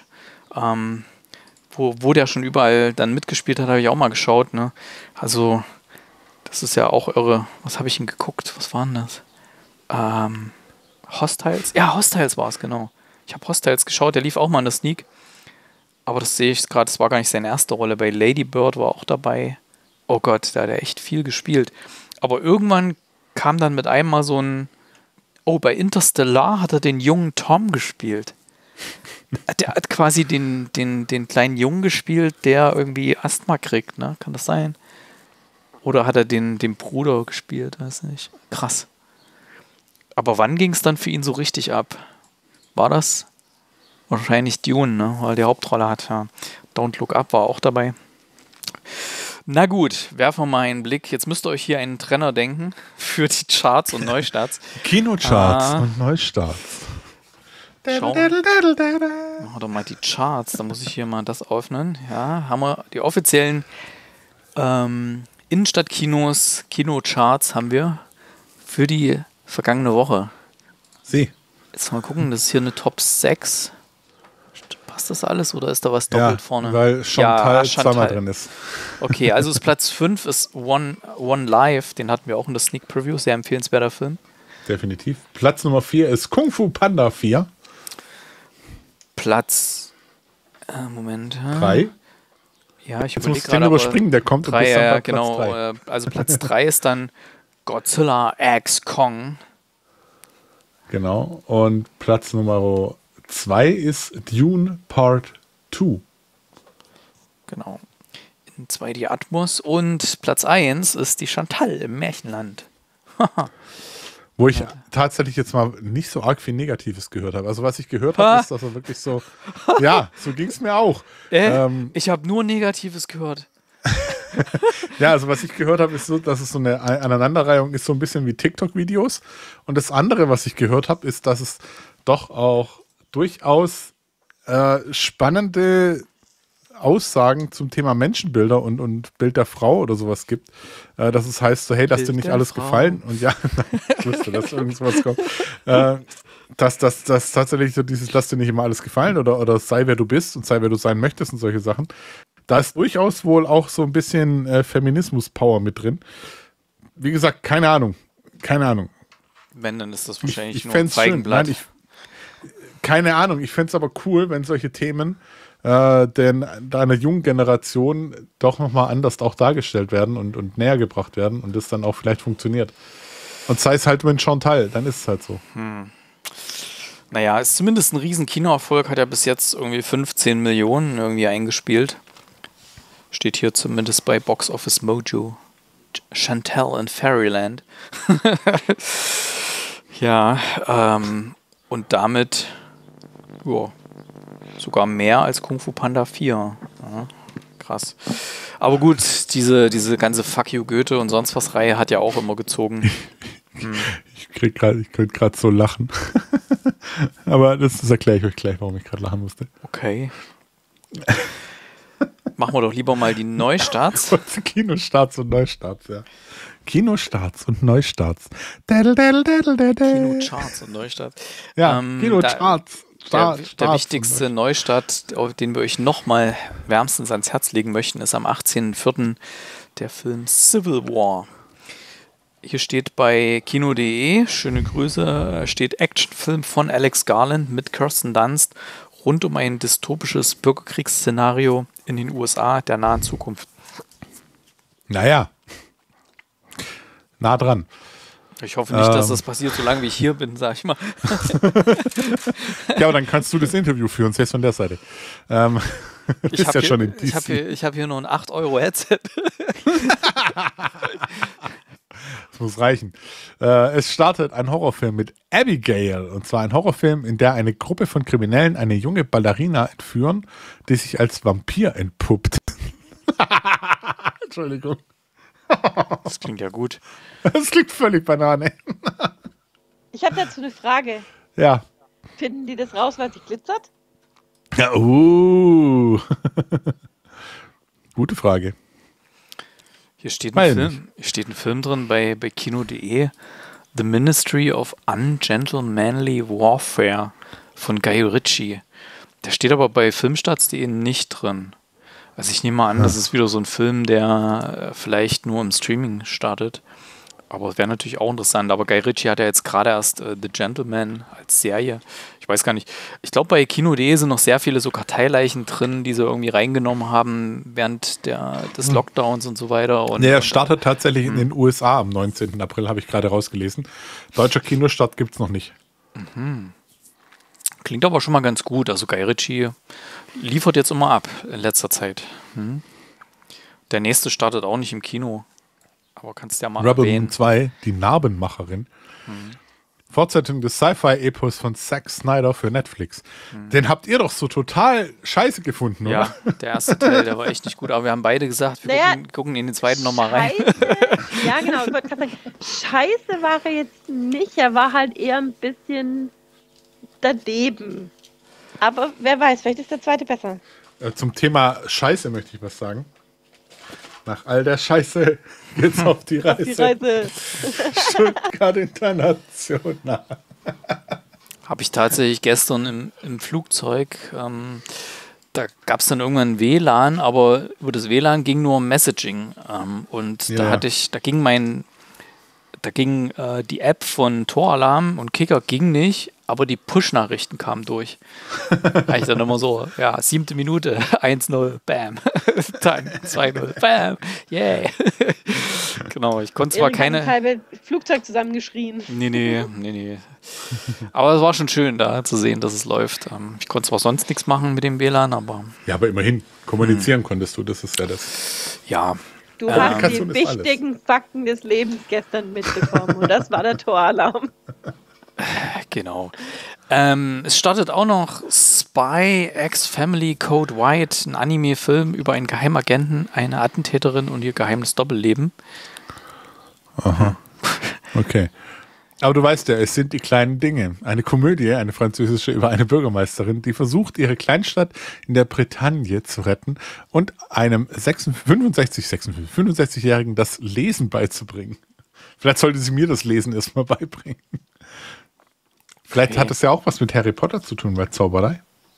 Wo der schon überall dann mitgespielt hat, habe ich auch mal geschaut. Ne? Also, das ist ja auch irre. Was habe ich denn geguckt? Was war denn das? Hostiles? Ja, Hostiles war es, genau. Ich habe Hostiles geschaut, der lief auch mal in der Sneak. Aber das sehe ich gerade, das war gar nicht seine erste Rolle. Bei Lady Bird war auch dabei. Oh Gott, da hat er echt viel gespielt. Aber irgendwann kam dann mit einem mal so ein... Oh, bei Interstellar hat er den jungen Tom gespielt. Der hat quasi den kleinen Jungen gespielt, der irgendwie Asthma kriegt, ne? Kann das sein? Oder hat er den Bruder gespielt? Weiß nicht. Krass. Aber wann ging es dann für ihn so richtig ab? War das... Wahrscheinlich Dune, ne? Weil die Hauptrolle hat. Ja. Don't Look Up war auch dabei. Na gut, werfen wir mal einen Blick. Jetzt müsst ihr euch hier einen Trenner denken für die Charts und Neustarts. Kinocharts und Neustarts. Schauen wir doch mal die Charts. Da muss ich hier mal das öffnen. Ja, haben wir die offiziellen Innenstadtkinos, Kinocharts haben wir für die vergangene Woche. Sie. Jetzt mal gucken, das ist hier eine Top 6. Passt das alles oder ist da was doppelt vorne? Weil Chantal zweimal drin ist. Okay, also Platz 5 ist One Life, den hatten wir auch in der Sneak Preview, sehr empfehlenswerter Film. Definitiv. Platz Nummer 4 ist Kung Fu Panda 4. Platz, Moment. 3. Ja, ich überlege gerade, überspringen, der kommt 3, ja, genau. Platz 3. Also Platz 3 ist dann Godzilla X Kong. Genau. Und Platz Nummer 2 ist Dune Part 2. Genau. In 2D Atmos. Und Platz 1 ist die Chantal im Märchenland. Wo ich tatsächlich jetzt mal nicht so arg viel Negatives gehört habe. Also was ich gehört habe, ist, dass er wirklich so... Ja, so ging es mir auch. Ich habe nur Negatives gehört. Ja, also was ich gehört habe, ist so, dass es so eine Aneinanderreihung ist, so ein bisschen wie TikTok-Videos. Und das andere, was ich gehört habe, ist, dass es doch auch durchaus spannende Aussagen zum Thema Menschenbilder und Bild der Frau oder sowas gibt. Dass es heißt so, hey, lass dir nicht alles gefallen. Und ja, ich wusste, dass irgendwas kommt. Dass tatsächlich so dieses, lass dir nicht immer alles gefallen oder sei, wer du bist und sei, wer du sein möchtest und solche Sachen. Da ist durchaus wohl auch so ein bisschen Feminismus-Power mit drin. Wie gesagt, keine Ahnung. Wenn, dann ist das wahrscheinlich nur ein Feigenblatt. Keine Ahnung. Ich fände es aber cool, wenn solche Themen denn einer jungen Generation doch nochmal anders auch dargestellt werden und näher gebracht werden und das dann auch vielleicht funktioniert. Und sei es halt mit Chantal, dann ist es halt so. Naja, ist zumindest ein riesen Kinoerfolg, hat ja bis jetzt irgendwie 15 Millionen irgendwie eingespielt. Steht hier zumindest bei Box Office Mojo. Chantal in Fairyland. Ja, und damit sogar mehr als Kung Fu Panda 4. Ja, krass. Aber gut, diese ganze Fuck You Goethe und sonst was Reihe hat ja auch immer gezogen. Ich könnte gerade so lachen. Aber das erkläre ich euch gleich, warum ich gerade lachen musste. Okay. Machen wir doch lieber mal die Neustarts. Kinostarts und Neustarts, ja. Kinostarts und Neustarts. Kinocharts und Neustarts. Ja, Kinocharts. Der wichtigste Neustart, den wir euch nochmal wärmstens ans Herz legen möchten, ist am 18.04. der Film Civil War. Hier steht bei Kino.de, schöne Grüße, steht Actionfilm von Alex Garland mit Kirsten Dunst rund um ein dystopisches Bürgerkriegsszenario in den USA der nahen Zukunft. Naja, nah dran. Ich hoffe nicht, dass das passiert, solange wie ich hier bin, sag ich mal. Ja, aber dann kannst du das Interview führen, selbst von der Seite. Ich habe hier nur ein 8-Euro-Headset. Das muss reichen. Es startet ein Horrorfilm mit Abigail. Und zwar ein Horrorfilm, in der eine Gruppe von Kriminellen eine junge Ballerina entführen, die sich als Vampir entpuppt. Entschuldigung. Das klingt ja gut. Das klingt völlig Banane. Ich habe dazu eine Frage. Ja. Finden die das raus, weil sie glitzert? Ja, Gute Frage. Hier steht ein Film drin bei Kino.de. The Ministry of Ungentlemanly Warfare von Guy Ritchie. Der steht aber bei Filmstarts.de nicht drin. Also ich nehme mal an, das ist wieder so ein Film, der vielleicht nur im Streaming startet. Aber es wäre natürlich auch interessant. Aber Guy Ritchie hat ja jetzt gerade erst The Gentleman als Serie. Ich weiß gar nicht. Ich glaube, bei Kino.de sind noch sehr viele so Karteileichen drin, die sie irgendwie reingenommen haben während des Lockdowns und so weiter. Und, er startet tatsächlich in den USA am 19. April, habe ich gerade rausgelesen. Deutscher Kinostart gibt es noch nicht. Klingt aber schon mal ganz gut. Also Guy Ritchie liefert jetzt immer ab in letzter Zeit. Der nächste startet auch nicht im Kino. Aber kannst du ja mal Rebel erwähnen. Moon 2, die Narbenmacherin. Fortsetzung des Sci-Fi-Epos von Zack Snyder für Netflix. Den habt ihr doch so total scheiße gefunden, oder? Ja, der erste Teil, der war echt nicht gut. Aber wir haben beide gesagt, wir gucken in den zweiten nochmal rein. Ja, genau. Ich wollte gerade sagen, scheiße war er jetzt nicht. Er war halt eher ein bisschen daneben. Aber wer weiß, vielleicht ist der zweite besser. Zum Thema Scheiße möchte ich was sagen. Nach all der Scheiße geht's auf die Reise. Die Reise. Stuttgart International. Habe ich tatsächlich gestern im Flugzeug. Da gab es dann irgendwann WLAN, aber über das WLAN ging nur Messaging. Und da ging die App von Toralarm und Kicker ging nicht, aber die Push-Nachrichten kamen durch. Da ich dann immer so, 7. Minute, 1-0, bam. Dann 2-0, bam, yeah. Genau, ich konnte zwar keine... halbe Flugzeug zusammengeschrien. Nee. Aber es war schon schön, da zu sehen, dass es läuft. Ich konnte zwar sonst nichts machen mit dem WLAN, aber... Ja, aber immerhin kommunizieren konntest du, das ist ja das... Ja. Du hast die wichtigen Fakten des Lebens gestern mitbekommen und das war der Toralarm. Genau. Es startet auch noch Spy X Family Code White, ein Anime-Film über einen Geheimagenten, eine Attentäterin und ihr geheimes Doppelleben. Aha. Okay. Aber du weißt ja, es sind die kleinen Dinge. Eine Komödie, eine französische, über eine Bürgermeisterin, die versucht, ihre Kleinstadt in der Bretagne zu retten und einem 65-Jährigen das Lesen beizubringen. Vielleicht sollte sie mir das Lesen erstmal beibringen. Vielleicht hat es ja auch was mit Harry Potter zu tun, bei Zauberei.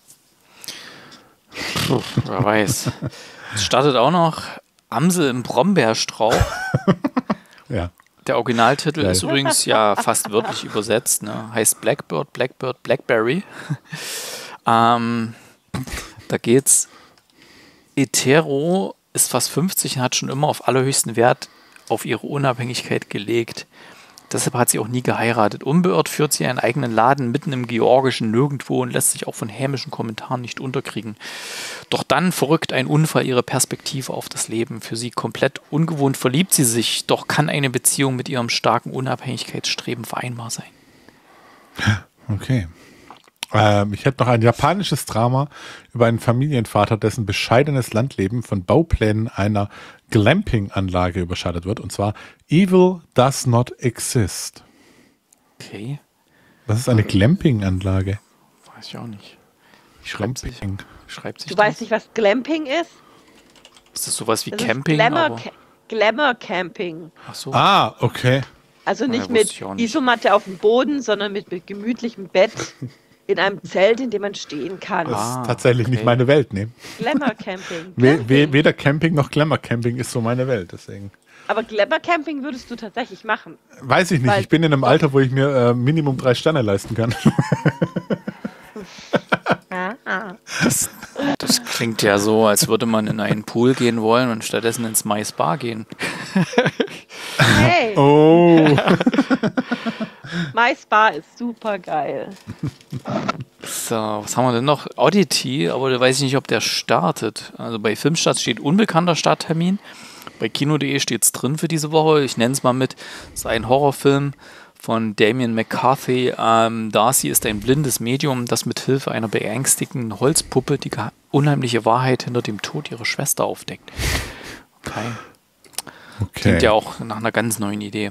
Wer weiß. Es startet auch noch Amsel im Brombeerstrauch. Ja. Der Originaltitel ist übrigens fast wörtlich übersetzt. Ne? Heißt Blackbird, Blackberry. Da geht's. Etero ist fast 50 und hat schon immer auf allerhöchsten Wert auf ihre Unabhängigkeit gelegt. Deshalb hat sie auch nie geheiratet. Unbeirrt führt sie einen eigenen Laden mitten im georgischen Nirgendwo und lässt sich auch von hämischen Kommentaren nicht unterkriegen. Doch dann verrückt ein Unfall ihre Perspektive auf das Leben. Für sie komplett ungewohnt verliebt sie sich, doch kann eine Beziehung mit ihrem starken Unabhängigkeitsstreben vereinbar sein. Okay. Ich hätte noch ein japanisches Drama über einen Familienvater, dessen bescheidenes Landleben von Bauplänen einer Glamping-Anlage überschattet wird. Und zwar Evil Does Not Exist. Okay. Was ist eine Glamping-Anlage? Weiß ich auch nicht. Schreibt sich du weißt nicht, was Glamping ist? Ist das sowas wie das Camping? Glamour Camping. Ach so. Ah, okay. Also nicht mit Isomatte auf dem Boden, sondern mit gemütlichem Bett. In einem Zelt, in dem man stehen kann. Das ist tatsächlich nicht meine Welt, ne? Glamour Camping. Weder Camping noch Glamour Camping ist so meine Welt, deswegen. Aber Glamour Camping würdest du tatsächlich machen? Weiß ich nicht. Ich bin in einem Alter, wo ich mir Minimum 3 Sterne leisten kann. Das klingt ja so, als würde man in einen Pool gehen wollen und stattdessen ins My Spa gehen. Hey! Oh! My Spa ist super geil. So, was haben wir denn noch? Oddity, aber da weiß ich nicht, ob der startet. Also bei Filmstart steht unbekannter Starttermin. Bei Kino.de steht es drin für diese Woche. Ich nenne es mal mit. Es ist ein Horrorfilm von Damien McCarthy. Darcy ist ein blindes Medium, das mit Hilfe einer beängstigenden Holzpuppe die unheimliche Wahrheit hinter dem Tod ihrer Schwester aufdeckt. Okay. Klingt ja auch nach einer ganz neuen Idee.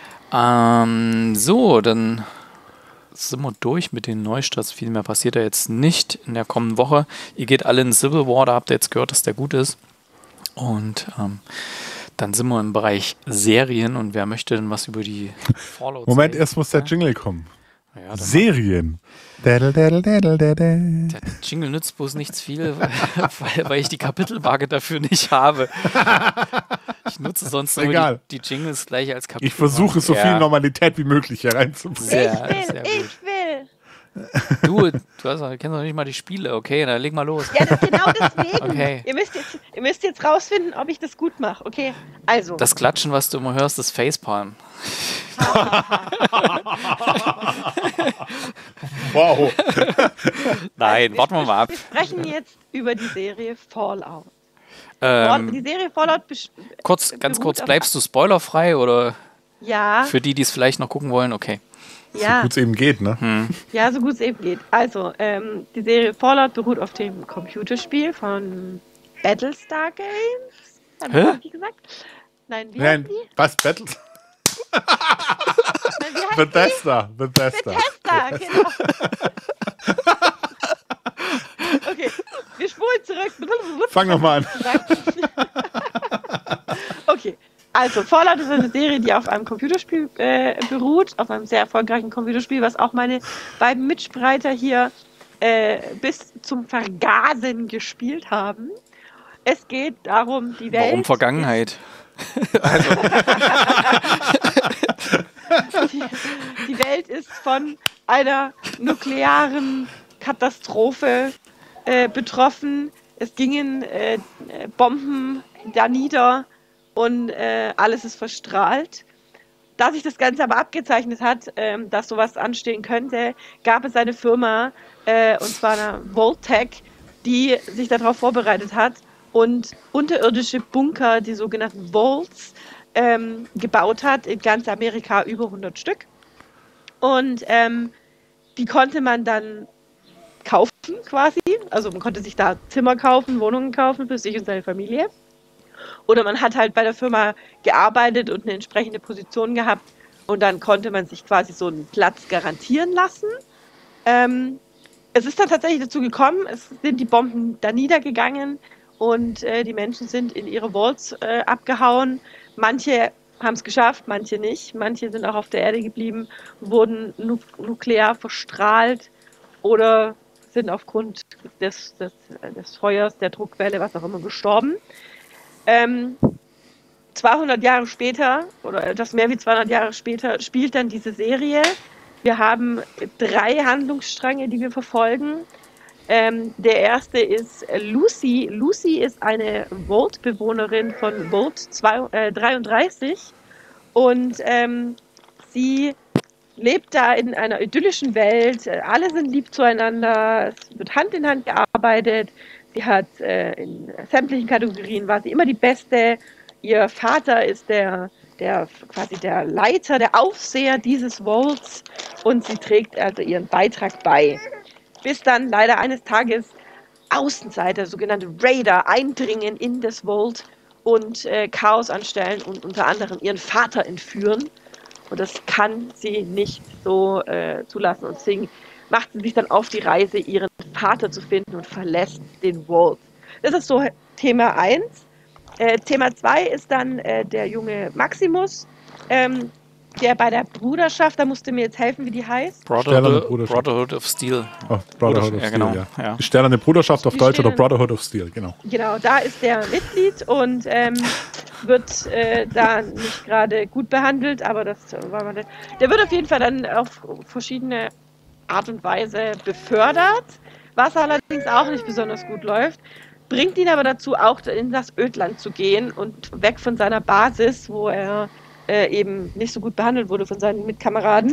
So, dann sind wir durch mit den Neustarts. Viel mehr passiert ja jetzt nicht in der kommenden Woche. Ihr geht alle in Civil War, da habt ihr jetzt gehört, dass der gut ist. Und dann sind wir im Bereich Serien. Und wer möchte denn was über die Fallout? Moment, erst muss der Jingle kommen. Ja, Serien. Der Jingle nützt bloß nichts viel, weil ich die Kapitelmarke dafür nicht habe. Ich nutze sonst nur die Jingles gleich als Kapitelmarke. Ich versuche so viel Normalität wie möglich hier reinzubringen. Ich will. Du kennst doch nicht mal die Spiele, okay? Dann leg mal los. Ja, genau deswegen. Okay. Ihr müsst jetzt rausfinden, ob ich das gut mache, okay? Also. Das Klatschen, was du immer hörst, ist Facepalm. Wow. Nein, warten wir mal ab. Wir sprechen jetzt über die Serie Fallout. Die Serie Fallout ganz kurz, bleibst du spoilerfrei oder? Ja. Für die es vielleicht noch gucken wollen, okay. Ja. So gut es eben geht, ne? Ja, so gut es eben geht. Also, die Serie Fallout beruht auf dem Computerspiel von Battlestar Games. Hab ich gesagt? Nein, wie heißt die? Was? Battles? Bethesda, genau. Okay, wir spulen zurück. Fang nochmal an. Okay, Also, Fallout ist eine Serie, die auf einem Computerspiel beruht, auf einem sehr erfolgreichen Computerspiel, was auch meine beiden Mitstreiter hier bis zum Vergasen gespielt haben. Es geht darum, die Welt... Warum Vergangenheit? Also. Die Welt ist von einer nuklearen Katastrophe betroffen. Es gingen Bomben da nieder und alles ist verstrahlt. Da sich das Ganze aber abgezeichnet hat, dass sowas anstehen könnte, gab es eine Firma, und zwar eine Vault-Tec, die sich darauf vorbereitet hat und unterirdische Bunker, die sogenannten Vaults, gebaut hat in ganz Amerika, über 100 Stück. Und die konnte man dann kaufen quasi. Also man konnte sich da Zimmer kaufen, Wohnungen kaufen für sich und seine Familie. Oder man hat halt bei der Firma gearbeitet und eine entsprechende Position gehabt und dann konnte man sich quasi so einen Platz garantieren lassen. Es ist dann tatsächlich dazu gekommen, es sind die Bomben da niedergegangen und die Menschen sind in ihre Vaults abgehauen. Manche haben es geschafft, manche nicht. Manche sind auch auf der Erde geblieben, wurden nuklear verstrahlt oder sind aufgrund des Feuers, der Druckwelle, was auch immer, gestorben. 200 Jahre später, oder etwas mehr wie 200 Jahre später, spielt dann diese Serie. Wir haben 3 Handlungsstränge, die wir verfolgen. Der erste ist Lucy. Lucy ist eine Vault-Bewohnerin von Vault 33 und sie lebt da in einer idyllischen Welt. Alle sind lieb zueinander, es wird Hand in Hand gearbeitet. Sie hat in sämtlichen Kategorien war sie immer die Beste. Ihr Vater ist quasi der Leiter, der Aufseher dieses Vaults und sie trägt also ihren Beitrag bei. Bis dann leider eines Tages Außenseiter, sogenannte Raider, eindringen in das Vault und Chaos anstellen und unter anderem ihren Vater entführen. Und das kann sie nicht so zulassen. Und deswegen macht sie sich dann auf die Reise, ihren Vater zu finden und verlässt den Vault. Das ist so Thema 1. Thema 2 ist dann der junge Maximus, der bei der Bruderschaft, da musst du mir jetzt helfen, wie die heißt. Brotherhood of Steel. Oh, Brotherhood of Steel, genau. Ja. Die Sternerne Bruderschaft auf Deutsch oder Brotherhood of Steel, genau. Genau, da ist der Mitglied und wird da nicht gerade gut behandelt, aber der wird auf jeden Fall dann auf verschiedene Art und Weise befördert, was allerdings auch nicht besonders gut läuft. Bringt ihn aber dazu, auch in das Ödland zu gehen und weg von seiner Basis, wo er eben nicht so gut behandelt wurde von seinen Mitkameraden.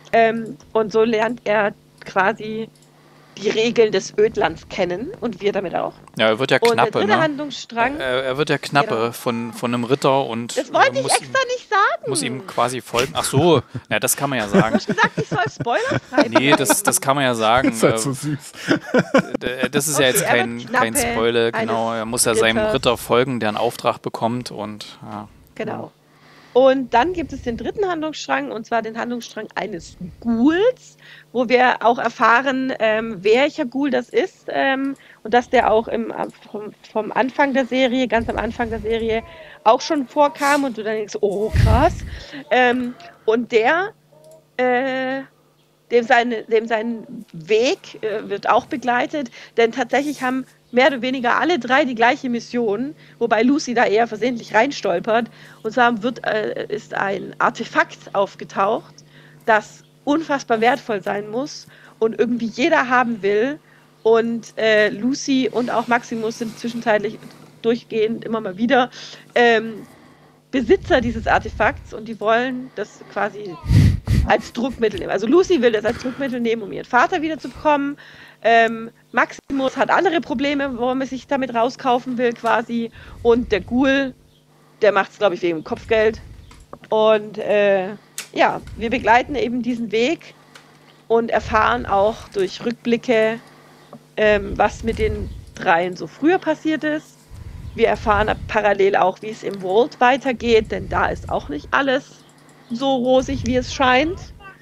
Und so lernt er quasi die Regeln des Ödlands kennen und wir damit auch. Ja, er wird ja Knappe, und der dritte Handlungsstrang, er wird ja Knappe von einem Ritter und das wollte ich extra nicht sagen. Muss ihm quasi folgen. Ach so, ja, das kann man ja sagen. Ich gesagt, ich soll spoilerfrei. Nee, das kann man ja sagen. Das ist halt so süß. Das ist ja jetzt kein Spoiler, genau. Er muss ja seinem Ritter folgen, der einen Auftrag bekommt und ja. Genau. Und dann gibt es den dritten Handlungsstrang, und zwar den Handlungsstrang eines Ghouls, wo wir auch erfahren, welcher Ghoul das ist und dass der auch vom Anfang der Serie, ganz am Anfang der Serie, auch schon vorkam und du dann denkst, oh krass. Und dem sein Weg wird auch begleitet, denn tatsächlich haben mehr oder weniger alle 3 die gleiche Mission, wobei Lucy da eher versehentlich reinstolpert. Und zwar ist ein Artefakt aufgetaucht, das unfassbar wertvoll sein muss und irgendwie jeder haben will. Und Lucy und auch Maximus sind zwischenzeitlich durchgehend immer mal wieder Besitzer dieses Artefakts und die wollen das quasi als Druckmittel nehmen. Also Lucy will das als Druckmittel nehmen, um ihren Vater wiederzubekommen. Maximus hat andere Probleme, warum er sich damit rauskaufen will quasi. Und der Ghoul, der macht es, glaube ich, wegen Kopfgeld. Und ja, wir begleiten eben diesen Weg und erfahren auch durch Rückblicke, was mit den 3 so früher passiert ist. Wir erfahren parallel auch, wie es im Vault weitergeht, denn da ist auch nicht alles so rosig, wie es scheint.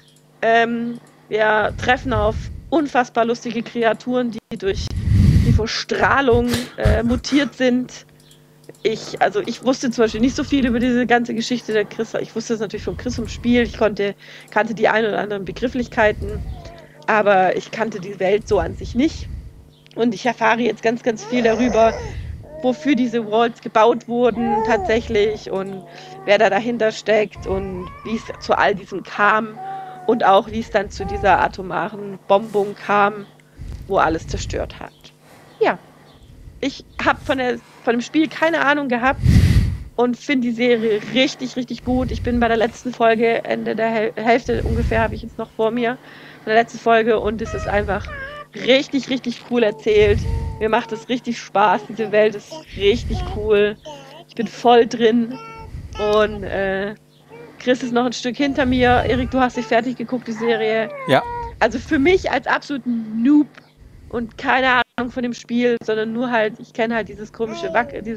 Wir treffen auf unfassbar lustige Kreaturen, die durch die Verstrahlung mutiert sind. ich wusste zum Beispiel nicht so viel über diese ganze Geschichte der Chris. Ich wusste es natürlich vom Chris im Spiel. Ich kannte die ein oder anderen Begrifflichkeiten, aber ich kannte die Welt so an sich nicht. Und ich erfahre jetzt ganz, ganz viel darüber, wofür diese Vaults gebaut wurden tatsächlich und wer da dahinter steckt und wie es zu all diesem kam und auch wie es dann zu dieser atomaren Bombung kam, wo alles zerstört hat. Ja, ich habe von dem Spiel keine Ahnung gehabt und finde die Serie richtig, richtig gut. Ich bin bei der letzten Folge, Ende der Hälfte ungefähr, habe ich jetzt noch vor mir, von der letzten Folge, und es ist einfach richtig, richtig cool erzählt. Mir macht es richtig Spaß. Diese Welt ist richtig cool. Ich bin voll drin. Und Chris ist noch ein Stück hinter mir. Erik, du hast dich fertig geguckt, die Serie. Ja. Also für mich als absoluten Noob und keine Ahnung von dem Spiel, sondern nur halt, ich kenne halt dieses komische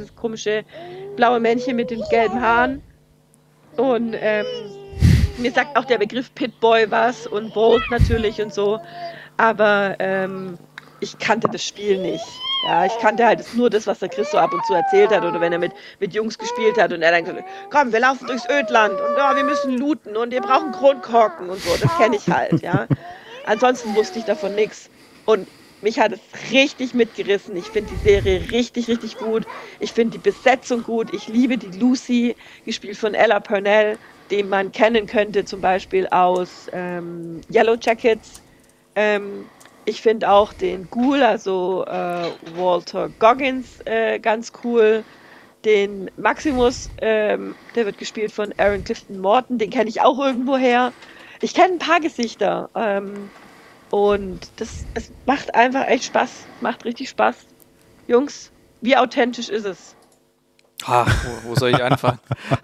blaue Männchen mit den gelben Haaren. Und mir sagt auch der Begriff Pit-Boy was und Bolt natürlich und so. Aber ich kannte das Spiel nicht. Ja, ich kannte halt nur das, was der Chris so ab und zu erzählt hat oder wenn er mit Jungs gespielt hat und er dann gesagt hat, komm, wir laufen durchs Ödland und wir müssen looten und wir brauchen Kronkorken und so. Das kenne ich halt, ja. Ansonsten wusste ich davon nichts. Und mich hat es richtig mitgerissen. Ich finde die Serie richtig, richtig gut. Ich finde die Besetzung gut. Ich liebe die Lucy, gespielt von Ella Purnell, den man kennen könnte zum Beispiel aus Yellow Jackets. Ich finde auch den Ghoul, also Walter Goggins, ganz cool. Den Maximus, der wird gespielt von Aaron Clifton Morton, den kenne ich auch irgendwo her. Ich kenne ein paar Gesichter. Und es macht einfach echt Spaß. Macht richtig Spaß. Jungs, wie authentisch ist es? Wo soll ich anfangen?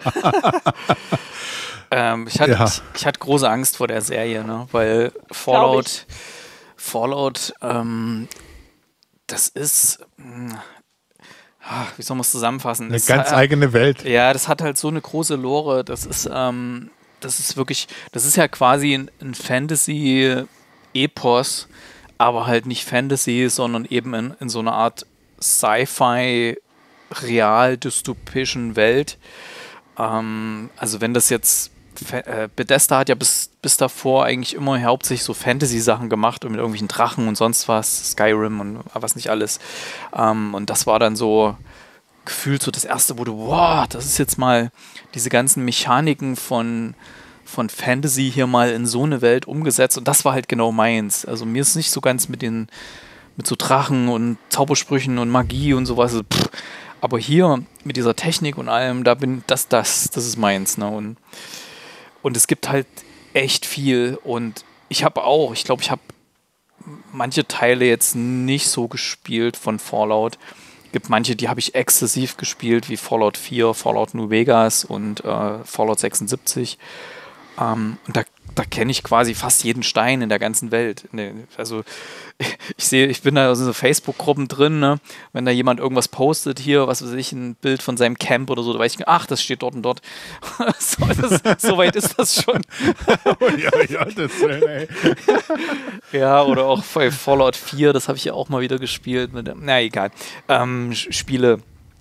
Ich hatte große Angst vor der Serie, ne? Weil Fallout, das ist, wie soll man es zusammenfassen? Eine ganz eigene Welt. Ja, das hat halt so eine große Lore. Das ist wirklich, das ist ja quasi ein Fantasy-Epos, aber halt nicht Fantasy, sondern eben in so einer Art Sci-Fi, real-dystopischen Welt. Also wenn das jetzt Bethesda hat ja bis davor eigentlich immer hauptsächlich so Fantasy-Sachen gemacht und mit irgendwelchen Drachen und sonst was, Skyrim und was nicht alles. Und das war dann so gefühlt so das erste, wo du, wow, das ist jetzt mal diese ganzen Mechaniken von Fantasy hier mal in so eine Welt umgesetzt, und das war halt genau meins. Also mir ist nicht so ganz mit so Drachen und Zaubersprüchen und Magie und sowas, aber hier mit dieser Technik und allem, das ist meins, ne? Und es gibt halt echt viel, und ich glaube, ich habe manche Teile jetzt nicht so gespielt von Fallout. Es gibt manche, die habe ich exzessiv gespielt, wie Fallout 4, Fallout New Vegas und Fallout 76. Und da kenne ich quasi fast jeden Stein in der ganzen Welt. Also ich bin da in so Facebook-Gruppen drin, ne? Wenn da jemand irgendwas postet, hier, was weiß ich, ein Bild von seinem Camp oder so, da weiß ich, ach, das steht dort und dort. So weit ist das schon. ja, das ey. Ja, oder auch bei Fallout 4, das habe ich ja auch mal wieder gespielt. Egal. Spiele.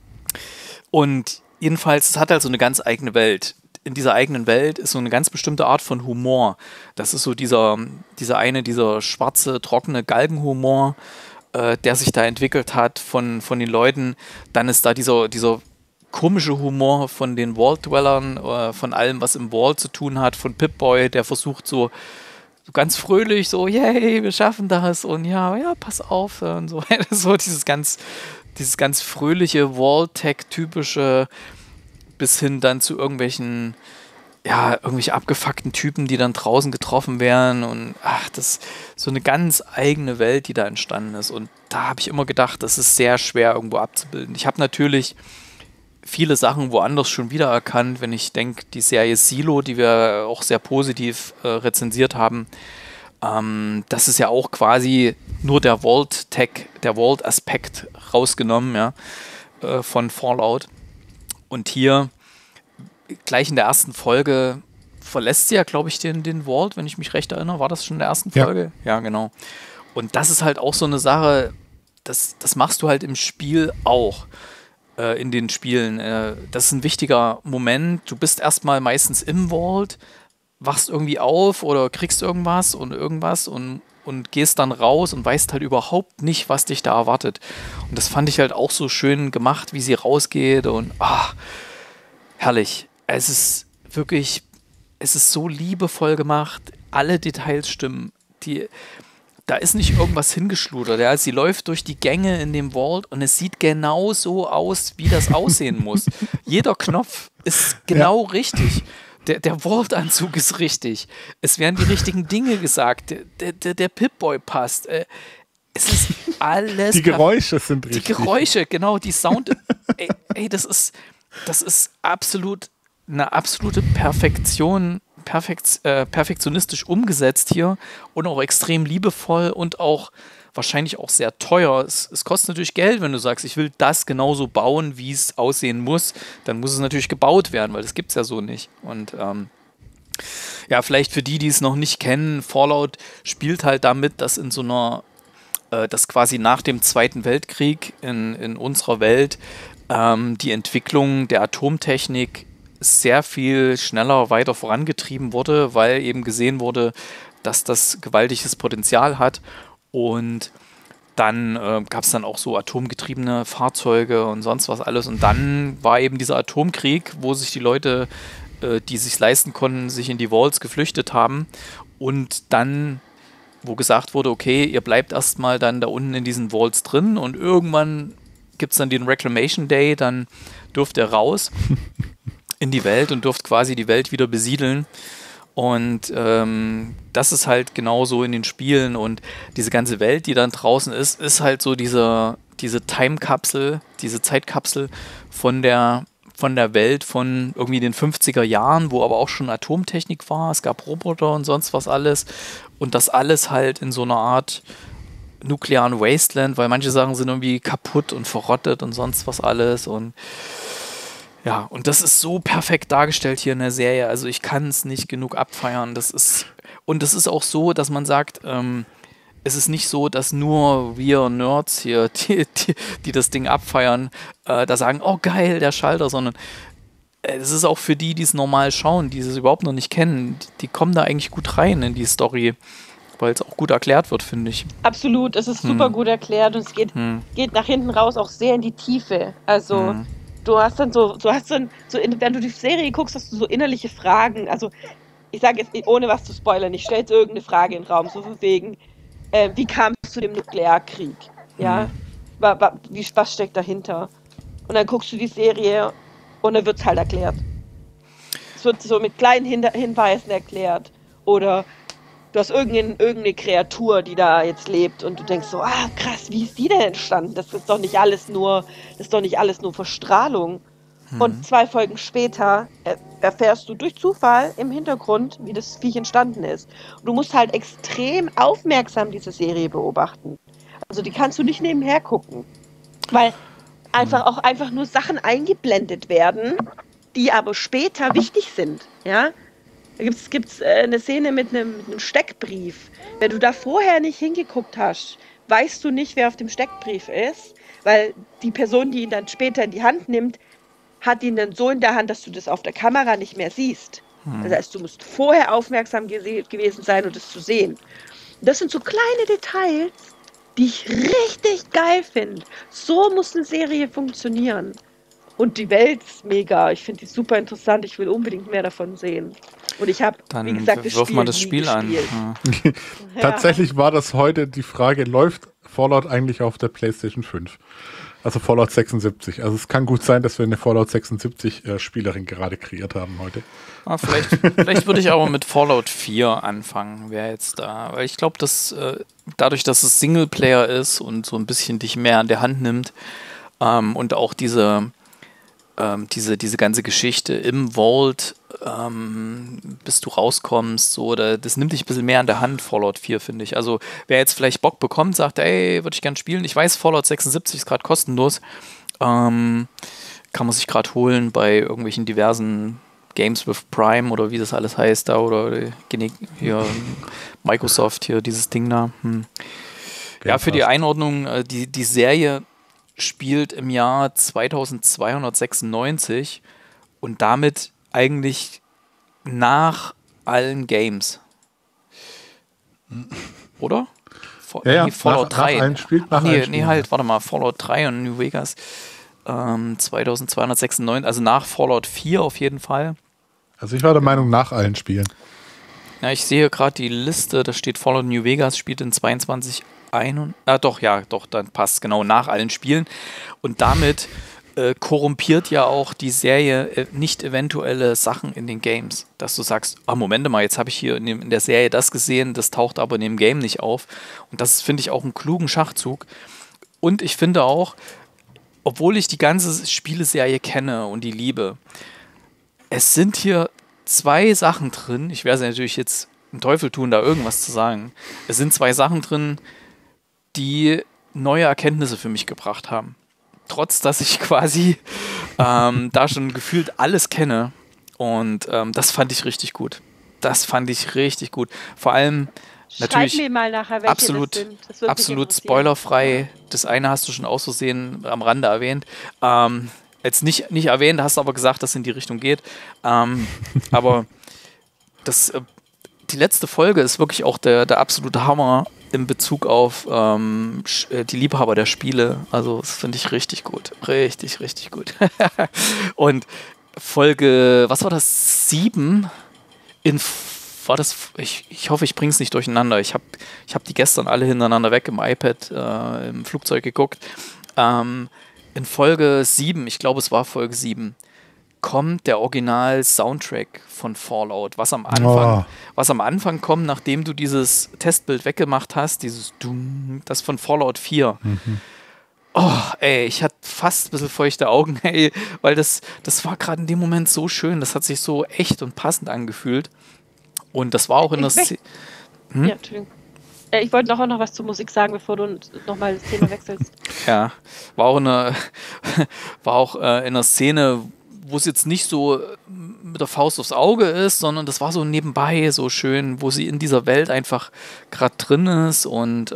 Und jedenfalls, es hat halt so eine ganz eigene Welt. In dieser eigenen Welt ist so eine ganz bestimmte Art von Humor. Das ist so dieser schwarze, trockene Galgenhumor, der sich da entwickelt hat von den Leuten. Dann ist da dieser komische Humor von den Vault-Dwellern, von allem, was im Vault zu tun hat, von Pip-Boy, der versucht so ganz fröhlich, so, yay, wir schaffen das und ja, pass auf und so. So dieses ganz fröhliche Vault-Tech-typische, bis hin dann zu irgendwelche abgefuckten Typen, die dann draußen getroffen werden, und das ist so eine ganz eigene Welt, die da entstanden ist, und da habe ich immer gedacht, das ist sehr schwer irgendwo abzubilden. Ich habe natürlich viele Sachen woanders schon wiedererkannt, wenn ich denke, die Serie Silo, die wir auch sehr positiv rezensiert haben, das ist ja auch quasi nur der Vault-Tech, der Vault-Aspekt rausgenommen, ja, von Fallout. Und hier, gleich in der ersten Folge, verlässt sie ja, glaube ich, den Vault, wenn ich mich recht erinnere. War das schon in der ersten Folge? Ja, genau. Und das ist halt auch so eine Sache, das machst du halt im Spiel auch. in den Spielen. Das ist ein wichtiger Moment. Du bist erstmal meistens im Vault, wachst irgendwie auf oder kriegst irgendwas und gehst dann raus und weißt halt überhaupt nicht, was dich da erwartet. Und das fand ich halt auch so schön gemacht, wie sie rausgeht und herrlich. Es ist wirklich, es ist so liebevoll gemacht. Alle Details stimmen. Da ist nicht irgendwas hingeschludert. Ja. Sie läuft durch die Gänge in dem Vault und es sieht genau so aus, wie das aussehen muss. Jeder Knopf ist genau richtig. Der Vault-Anzug ist richtig. Es werden die richtigen Dinge gesagt. Der Pip-Boy passt. Es ist alles. Die Geräusche sind richtig. Die Geräusche, genau, die Sound. Das ist eine absolute Perfektion. Perfektionistisch umgesetzt hier und auch extrem liebevoll und auch wahrscheinlich auch sehr teuer. Es kostet natürlich Geld, wenn du sagst, ich will das genauso bauen, wie es aussehen muss, dann muss es natürlich gebaut werden, weil das gibt es ja so nicht. Und vielleicht für die es noch nicht kennen, Fallout spielt halt damit, dass in so einer, dass quasi nach dem Zweiten Weltkrieg in unserer Welt die Entwicklung der Atomtechnik sehr viel schneller weiter vorangetrieben wurde, weil eben gesehen wurde, dass das gewaltiges Potenzial hat. Und dann gab es dann auch so atomgetriebene Fahrzeuge und sonst was alles. Und dann war eben dieser Atomkrieg, wo sich die Leute, die es sich leisten konnten, sich in die Vaults geflüchtet haben. Und dann, wo gesagt wurde, okay, ihr bleibt erstmal dann da unten in diesen Vaults drin und irgendwann gibt es dann den Reclamation Day, dann dürft ihr raus in die Welt und dürft quasi die Welt wieder besiedeln. Und das ist halt genauso in den Spielen und diese ganze Welt, die dann draußen ist halt so diese Time-Kapsel, diese Zeitkapsel von der Welt von irgendwie den 50er Jahren, wo aber auch schon Atomtechnik war, es gab Roboter und sonst was alles und das alles halt in so einer Art nuklearen Wasteland, weil manche Sachen sind irgendwie kaputt und verrottet und sonst was alles und ja, und das ist so perfekt dargestellt hier in der Serie. Also ich kann es nicht genug abfeiern. Das ist auch so, dass man sagt, es ist nicht so, dass nur wir Nerds hier, die das Ding abfeiern, da sagen, oh geil, der Schalter, sondern es ist auch für die es normal schauen, die es überhaupt noch nicht kennen. Die kommen da eigentlich gut rein in die Story, weil es auch gut erklärt wird, finde ich. Absolut, es ist super gut erklärt und es geht nach hinten raus auch sehr in die Tiefe. Also du hast dann wenn du die Serie guckst, hast du so innerliche Fragen. Also ich sage jetzt, ohne was zu spoilern, ich stelle jetzt irgendeine Frage in den Raum, so von wegen, wie kam es zu dem Nuklearkrieg? Ja? Was steckt dahinter? Und dann guckst du die Serie und dann wird es halt erklärt. Es wird so mit kleinen Hinweisen erklärt. Oder du hast irgendeine Kreatur, die da jetzt lebt und du denkst so, krass, wie ist die denn entstanden? Das ist doch nicht alles nur Verstrahlung. Und 2 Folgen später erfährst du durch Zufall im Hintergrund, wie das Viech entstanden ist. Und du musst halt extrem aufmerksam diese Serie beobachten. Also die kannst du nicht nebenher gucken. Weil einfach nur Sachen eingeblendet werden, die aber später wichtig sind. Ja? Da gibt's eine Szene mit einem Steckbrief. Wenn du da vorher nicht hingeguckt hast, weißt du nicht, wer auf dem Steckbrief ist, weil die Person, die ihn dann später in die Hand nimmt, hat ihn dann so in der Hand, dass du das auf der Kamera nicht mehr siehst. Das heißt, du musst vorher aufmerksam gewesen sein, um das zu sehen. Das sind so kleine Details, die ich richtig geil finde. So muss eine Serie funktionieren. Und die Welt ist mega. Ich finde die super interessant. Ich will unbedingt mehr davon sehen. Und ich habe, wie gesagt, das Spiel an. Ja. Tatsächlich war das heute die Frage, läuft Fallout eigentlich auf der PlayStation 5? Also Fallout 76. Also es kann gut sein, dass wir eine Fallout 76 Spielerin gerade kreiert haben heute. Vielleicht würde ich aber mit Fallout 4 anfangen, wäre jetzt da. Weil ich glaube, dass dadurch, dass es Singleplayer ist und so ein bisschen dich mehr an der Hand nimmt und auch diese ganze Geschichte im Vault, bis du rauskommst, so, das nimmt dich ein bisschen mehr an der Hand, Fallout 4, finde ich. Also, wer jetzt vielleicht Bock bekommt, sagt, ey, würde ich gern spielen. Ich weiß, Fallout 76 ist gerade kostenlos. Kann man sich gerade holen bei irgendwelchen diversen Games with Prime oder wie das alles heißt da, oder hier Microsoft, hier dieses Ding da. Ja, für die Einordnung, die Serie spielt im Jahr 2296 und damit eigentlich nach allen Games. Oder? Fallout 3. Warte mal, Fallout 3 und New Vegas 2296, also nach Fallout 4 auf jeden Fall. Also ich war der Meinung, nach allen Spielen. Ja, ich sehe gerade die Liste, da steht Fallout New Vegas, spielt in 22.1. Doch, dann passt genau, nach allen Spielen. Und damit korrumpiert ja auch die Serie nicht eventuelle Sachen in den Games. Dass du sagst, Moment mal, jetzt habe ich hier in der Serie das gesehen, das taucht aber in dem Game nicht auf. Und das finde ich auch einen klugen Schachzug. Und ich finde auch, obwohl ich die ganze Spieleserie kenne und die liebe, es sind hier 2 Sachen drin. Ich werde natürlich jetzt einen Teufel tun, da irgendwas zu sagen. Es sind 2 Sachen drin, die neue Erkenntnisse für mich gebracht haben. Trotz, dass ich quasi da schon gefühlt alles kenne. Und das fand ich richtig gut. Vor allem natürlich mir mal nachher, welche das sind. Absolut spoilerfrei. Das eine hast du schon auszusehen am Rande erwähnt. Jetzt nicht erwähnt, hast aber gesagt, dass es in die Richtung geht. Aber die letzte Folge ist wirklich auch der absolute Hammer in Bezug auf die Liebhaber der Spiele. Also das finde ich richtig gut. Richtig, richtig gut. Und Folge, was war das? 7? Ich hoffe, ich bringe es nicht durcheinander. Ich hab die gestern alle hintereinander weg im iPad, im Flugzeug geguckt. In Folge 7, ich glaube es war Folge 7, kommt der Original-Soundtrack von Fallout, was am Anfang kommt, nachdem du dieses Testbild weggemacht hast, dieses Dum, das von Fallout 4. Oh, ey, ich hatte fast ein bisschen feuchte Augen, ey, weil das war gerade in dem Moment so schön, das hat sich so echt und passend angefühlt. Und das war auch in der Szene. Ja, Entschuldigung. Ich wollte noch was zur Musik sagen, bevor du nochmal das Thema wechselst. Ja, war auch in einer Szene, wo es jetzt nicht so mit der Faust aufs Auge ist, sondern das war so nebenbei so schön, wo sie in dieser Welt einfach gerade drin ist und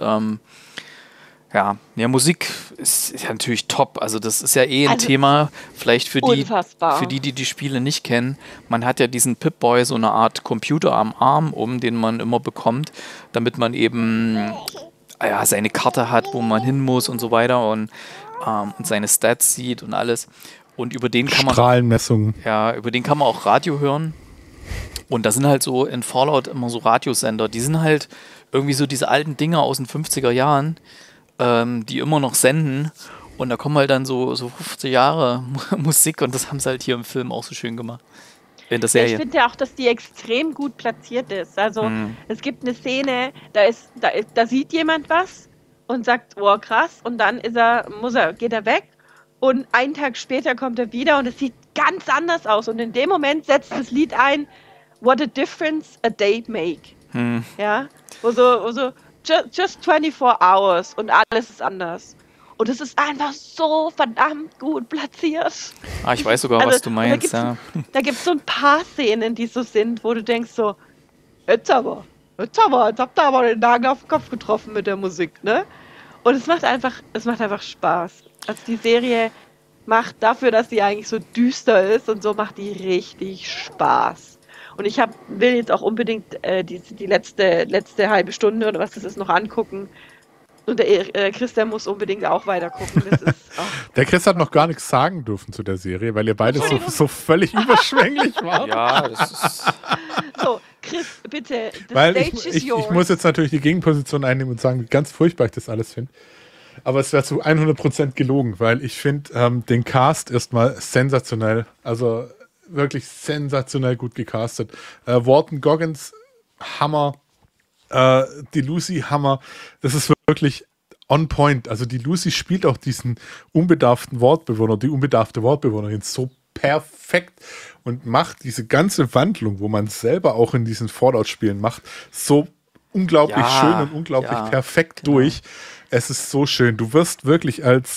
Musik ist ja natürlich top. Also das ist ja ein Thema, vielleicht für die Spiele nicht kennen. Man hat ja diesen Pip-Boy, so eine Art Computer am Arm, den man immer bekommt, damit man eben seine Karte hat, wo man hin muss und so weiter und seine Stats sieht und alles. Und über den kann man Strahlenmessungen. Ja, über den kann man auch Radio hören. Und da sind halt so in Fallout immer so Radiosender. Die sind halt irgendwie so diese alten Dinger aus den 50er Jahren, die immer noch senden. Und da kommen halt dann so 50 Jahre Musik und das haben sie halt hier im Film auch so schön gemacht. In der Serie. Ich finde ja auch, dass die extrem gut platziert ist. Also es gibt eine Szene, da sieht jemand was und sagt, oh krass, und dann geht er weg und einen Tag später kommt er wieder und es sieht ganz anders aus. Und in dem Moment setzt das Lied ein, What a Difference a Day Make. Ja, wo so just 24 hours und alles ist anders. Und es ist einfach so verdammt gut platziert. Ich weiß sogar, was du meinst. Da gibt es so ein paar Szenen, die so sind, wo du denkst so, jetzt habt ihr aber den Nagel auf den Kopf getroffen mit der Musik, ne? Und es macht einfach Spaß. Also die Serie macht dafür, dass sie eigentlich so düster ist und so, macht die richtig Spaß. Und ich will jetzt auch unbedingt die letzte halbe Stunde oder was das ist noch angucken. Und der Chris, muss unbedingt auch weiter gucken. Der Chris hat noch gar nichts sagen dürfen zu der Serie, weil ihr beide so völlig überschwänglich wart. Ja, das ist... So, Chris, bitte, ich muss jetzt natürlich die Gegenposition einnehmen und sagen, wie ganz furchtbar ich das alles finde. Aber es wäre zu 100% gelogen, weil ich finde den Cast erstmal sensationell. Also wirklich sensationell gut gecastet. Walton Goggins, Hammer. Die Lucy, Hammer. Das ist wirklich on point. Also die Lucy spielt auch diesen unbedarften Wortbewohner, die unbedarfte Wortbewohnerin so perfekt und macht diese ganze Wandlung, wo man selber auch in diesen Fallout-Spielen macht, so unglaublich schön und unglaublich perfekt durch. Es ist so schön. Du wirst wirklich als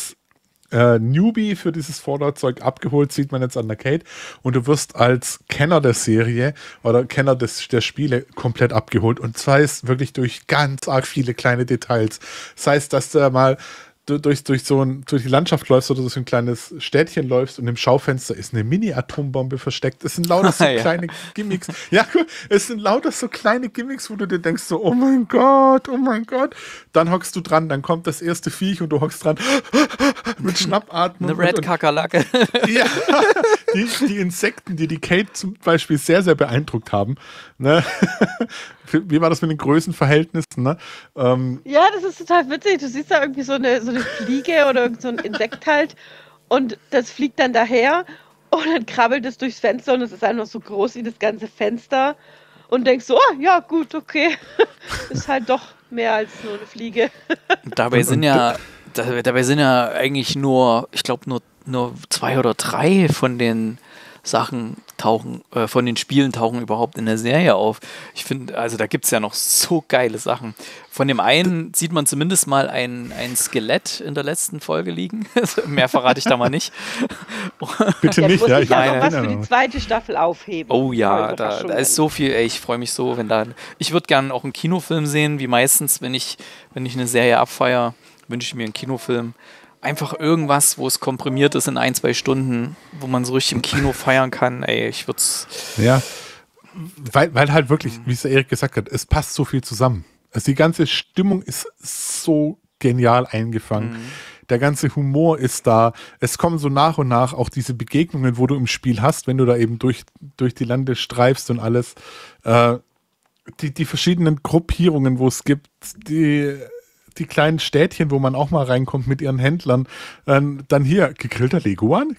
Newbie für dieses Fallout-Zeug abgeholt, sieht man jetzt an der Kate, und du wirst als Kenner der Serie oder Kenner der Spiele komplett abgeholt, und sei es wirklich durch ganz arg viele kleine Details. Sei es, dass du mal durch die Landschaft läufst oder durch so ein kleines Städtchen läufst und im Schaufenster ist eine Mini-Atombombe versteckt. Es sind lauter so kleine Gimmicks. Ja, cool. Es sind lauter so kleine Gimmicks, wo du dir denkst so, oh mein Gott. Dann hockst du dran, dann kommt das erste Viech und du hockst dran mit Schnappatmen. Eine Red-Kakerlake. Ja, die Insekten, die Kate zum Beispiel sehr, sehr beeindruckt haben. Ne? Wie war das mit den Größenverhältnissen? Ne? Ja, das ist total witzig. Du siehst da irgendwie so eine Fliege oder irgend so ein Insekt halt und das fliegt dann daher und dann krabbelt es durchs Fenster und es ist einfach so groß wie das ganze Fenster und denkst so, oh, ja gut, okay. Ist halt doch mehr als nur eine Fliege. Dabei sind ja eigentlich nur, ich glaube nur 2 oder 3 von den Sachen von den Spielen tauchen überhaupt in der Serie auf. Ich finde, also da gibt es ja noch so geile Sachen. Von dem einen sieht man zumindest mal ein Skelett in der letzten Folge liegen. Mehr verrate ich da mal nicht. Bitte nicht, ja. Ich kann noch was für die zweite Staffel aufheben. Oh ja, da ist so viel, ey, ich freue mich so, ich würde gerne auch einen Kinofilm sehen, wie meistens, wenn ich eine Serie abfeiere, wünsche ich mir einen Kinofilm. Einfach irgendwas, wo es komprimiert ist in 1-2 Stunden, wo man so richtig im Kino feiern kann. Ey, ich würde es... Ja, weil halt wirklich, wie es Erik gesagt hat, es passt so viel zusammen. Also die ganze Stimmung ist so genial eingefangen. Der ganze Humor ist da. Es kommen so nach und nach auch diese Begegnungen, wo du im Spiel hast, wenn du da eben durch die Lande streifst und alles. Die verschiedenen Gruppierungen, wo es gibt, die kleinen Städtchen, wo man auch mal reinkommt mit ihren Händlern, dann hier, gegrillter Leguan.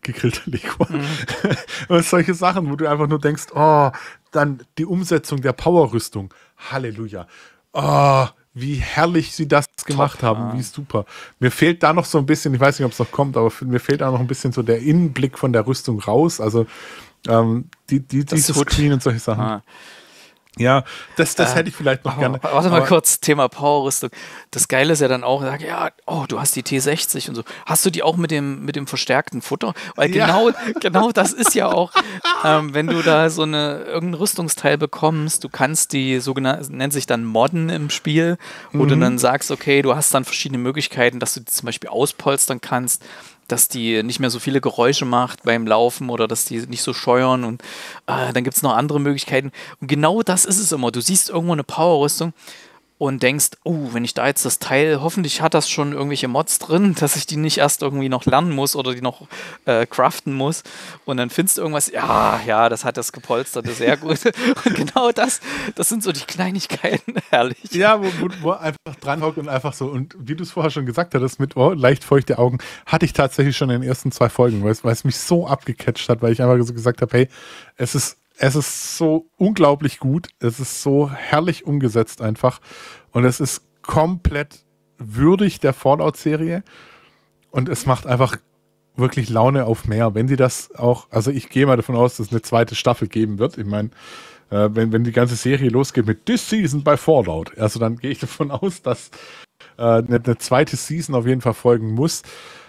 Und solche Sachen, wo du einfach nur denkst, oh, dann die Umsetzung der Power-Rüstung. Halleluja. Oh, wie herrlich sie das gemacht haben, wie super. Mir fehlt da noch so ein bisschen, ich weiß nicht, ob es noch kommt, aber mir fehlt da noch ein bisschen so der Innenblick von der Rüstung raus, also dieses Screen und solche Sachen. Ja, das hätte ich vielleicht noch gerne. Warte mal kurz, Thema Power-Rüstung. Das Geile ist ja dann auch, ja, oh, du hast die T60 und so. Hast du die auch mit dem verstärkten Futter? Weil genau das ist ja auch, wenn du da irgendein Rüstungsteil bekommst, du kannst die nennt sich dann Modden im Spiel, wo du dann sagst, okay, du hast dann verschiedene Möglichkeiten, dass du die zum Beispiel auspolstern kannst, dass die nicht mehr so viele Geräusche macht beim Laufen oder dass die nicht so scheuern und dann gibt es noch andere Möglichkeiten. Und genau das ist es immer. Du siehst irgendwo eine Power-Rüstung und denkst, oh, wenn ich da jetzt das Teil, hoffentlich hat das schon irgendwelche Mods drin, dass ich die nicht erst irgendwie noch lernen muss oder die noch craften muss und dann findest du irgendwas, ja, das hat das Gepolsterte, sehr gut. Und genau das sind so die Kleinigkeiten, herrlich. Ja, wo einfach dran hockt und einfach so, und wie du es vorher schon gesagt hattest, mit leicht feuchte Augen, hatte ich tatsächlich schon in den ersten 2 Folgen, weil es mich so abgecatcht hat, weil ich einfach so gesagt habe, hey, es ist so unglaublich gut, es ist so herrlich umgesetzt einfach und es ist komplett würdig der Fallout-Serie und es macht einfach wirklich Laune auf mehr. Wenn sie das auch, also ich gehe mal davon aus, dass es eine zweite Staffel geben wird. Ich meine, wenn die ganze Serie losgeht mit This Season bei Fallout, also dann gehe ich davon aus, dass eine zweite Season auf jeden Fall folgen muss.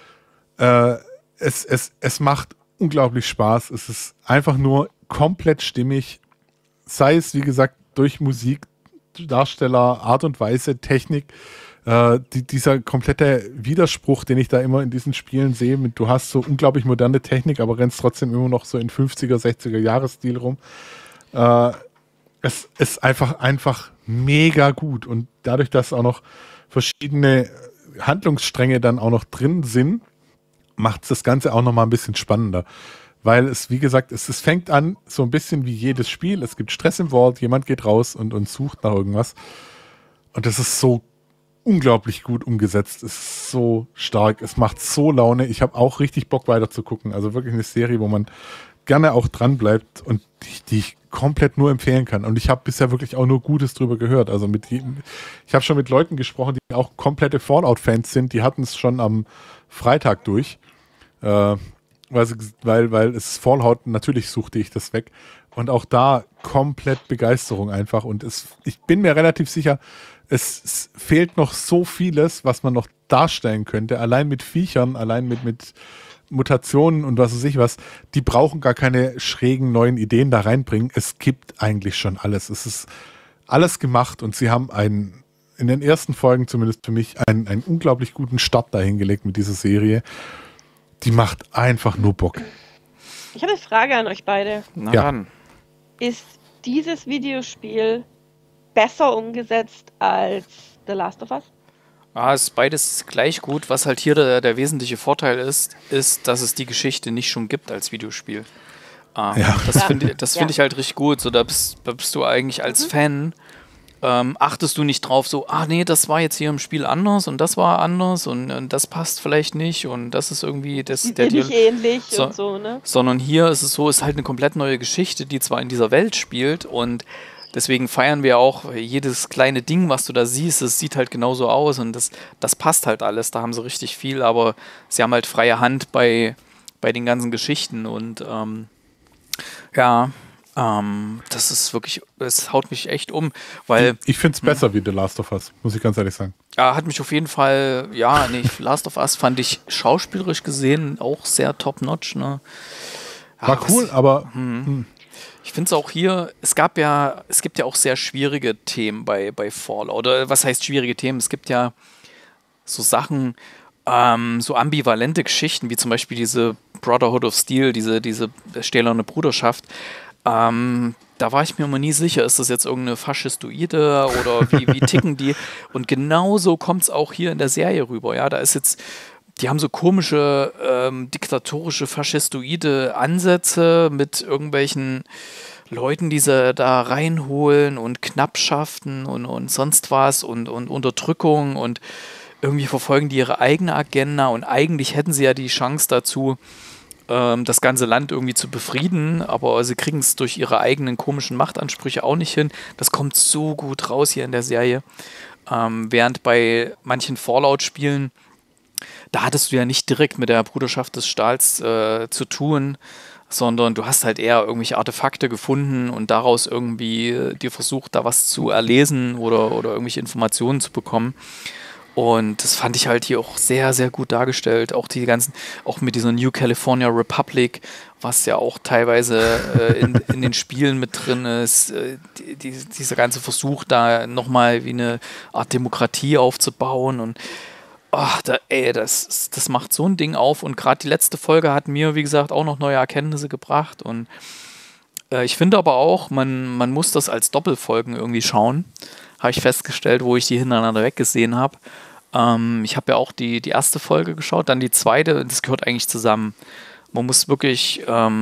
Es macht unglaublich Spaß. Es ist einfach nur komplett stimmig, sei es, wie gesagt, durch Musik, Darsteller, Art und Weise, Technik, dieser komplette Widerspruch, den ich da immer in diesen Spielen sehe, du hast so unglaublich moderne Technik, aber rennst trotzdem immer noch so in 50er, 60er Jahresstil rum. Es ist einfach mega gut und dadurch, dass auch noch verschiedene Handlungsstränge dann auch noch drin sind, macht es das Ganze auch noch mal ein bisschen spannender. Weil es, wie gesagt, es fängt an so ein bisschen wie jedes Spiel. Es gibt Stress im Vault, jemand geht raus und sucht nach irgendwas. Und das ist so unglaublich gut umgesetzt. Es ist so stark. Es macht so Laune. Ich habe auch richtig Bock weiter zu gucken. Also wirklich eine Serie, wo man gerne auch dran bleibt und die ich komplett nur empfehlen kann. Und ich habe bisher wirklich auch nur Gutes drüber gehört. Also ich habe schon mit Leuten gesprochen, die auch komplette Fallout-Fans sind. Die hatten es schon am Freitag durch. Weil es Fallout, natürlich suchte ich das weg. Und auch da komplett Begeisterung einfach. Und ich bin mir relativ sicher, es fehlt noch so vieles, was man noch darstellen könnte. Allein mit Viechern, allein mit Mutationen und was weiß ich was. Die brauchen gar keine schrägen neuen Ideen da reinbringen. Es gibt eigentlich schon alles. Es ist alles gemacht und sie haben ein in den ersten Folgen zumindest für mich einen unglaublich guten Start dahingelegt mit dieser Serie. Die macht einfach nur Bock. Ich habe eine Frage an euch beide. Na dann. Ist dieses Videospiel besser umgesetzt als The Last of Us? Es ist beides gleich gut. Was halt hier der wesentliche Vorteil ist, dass es die Geschichte nicht schon gibt als Videospiel. Das finde ich halt richtig gut. So, da bist du eigentlich als Fan, achtest du nicht drauf, so, nee, das war jetzt hier im Spiel anders und das war anders und das passt vielleicht nicht und das ist irgendwie nicht ähnlich und so, ne? Sondern hier ist es so, ist halt eine komplett neue Geschichte, die zwar in dieser Welt spielt und deswegen feiern wir auch jedes kleine Ding, was du da siehst, es sieht halt genauso aus und das passt halt alles, da haben sie richtig viel, aber sie haben halt freie Hand bei den ganzen Geschichten und das ist wirklich, es haut mich echt um, weil... Ich finde es besser wie The Last of Us, muss ich ganz ehrlich sagen. Hat mich auf jeden Fall, Last of Us fand ich schauspielerisch gesehen auch sehr top-notch, ne? War cool, aber... Ich finde es auch hier, es gibt ja auch sehr schwierige Themen bei Fallout, oder was heißt schwierige Themen? Es gibt ja so Sachen, so ambivalente Geschichten, wie zum Beispiel diese Brotherhood of Steel, diese stählerne Bruderschaft. Da war ich mir immer nie sicher, ist das jetzt irgendeine Faschistoide oder wie ticken die? Und genauso kommt es auch hier in der Serie rüber. Ja, da ist jetzt, die haben so komische, diktatorische, faschistoide Ansätze mit irgendwelchen Leuten, die sie da reinholen und Knappschaften und sonst was und Unterdrückung und irgendwie verfolgen die ihre eigene Agenda und eigentlich hätten sie ja die Chance dazu, das ganze Land irgendwie zu befrieden, aber sie kriegen es durch ihre eigenen komischen Machtansprüche auch nicht hin. Das kommt so gut raus hier in der Serie. Während bei manchen Fallout-Spielen, da hattest du ja nicht direkt mit der Bruderschaft des Stahls zu tun, sondern du hast halt eher irgendwelche Artefakte gefunden und daraus irgendwie dir versucht, da was zu erlesen oder irgendwelche Informationen zu bekommen. Und das fand ich halt hier auch sehr, sehr gut dargestellt. Auch auch mit dieser New California Republic, was ja auch teilweise in den Spielen mit drin ist. Dieser ganze Versuch, da nochmal wie eine Art Demokratie aufzubauen. Und das macht so ein Ding auf. Und gerade die letzte Folge hat mir, wie gesagt, auch noch neue Erkenntnisse gebracht. Und ich finde aber auch, man muss das als Doppelfolgen irgendwie schauen. Habe ich festgestellt, wo ich die hintereinander weggesehen habe. Ich habe ja auch die erste Folge geschaut, dann die zweite, das gehört eigentlich zusammen. Man muss wirklich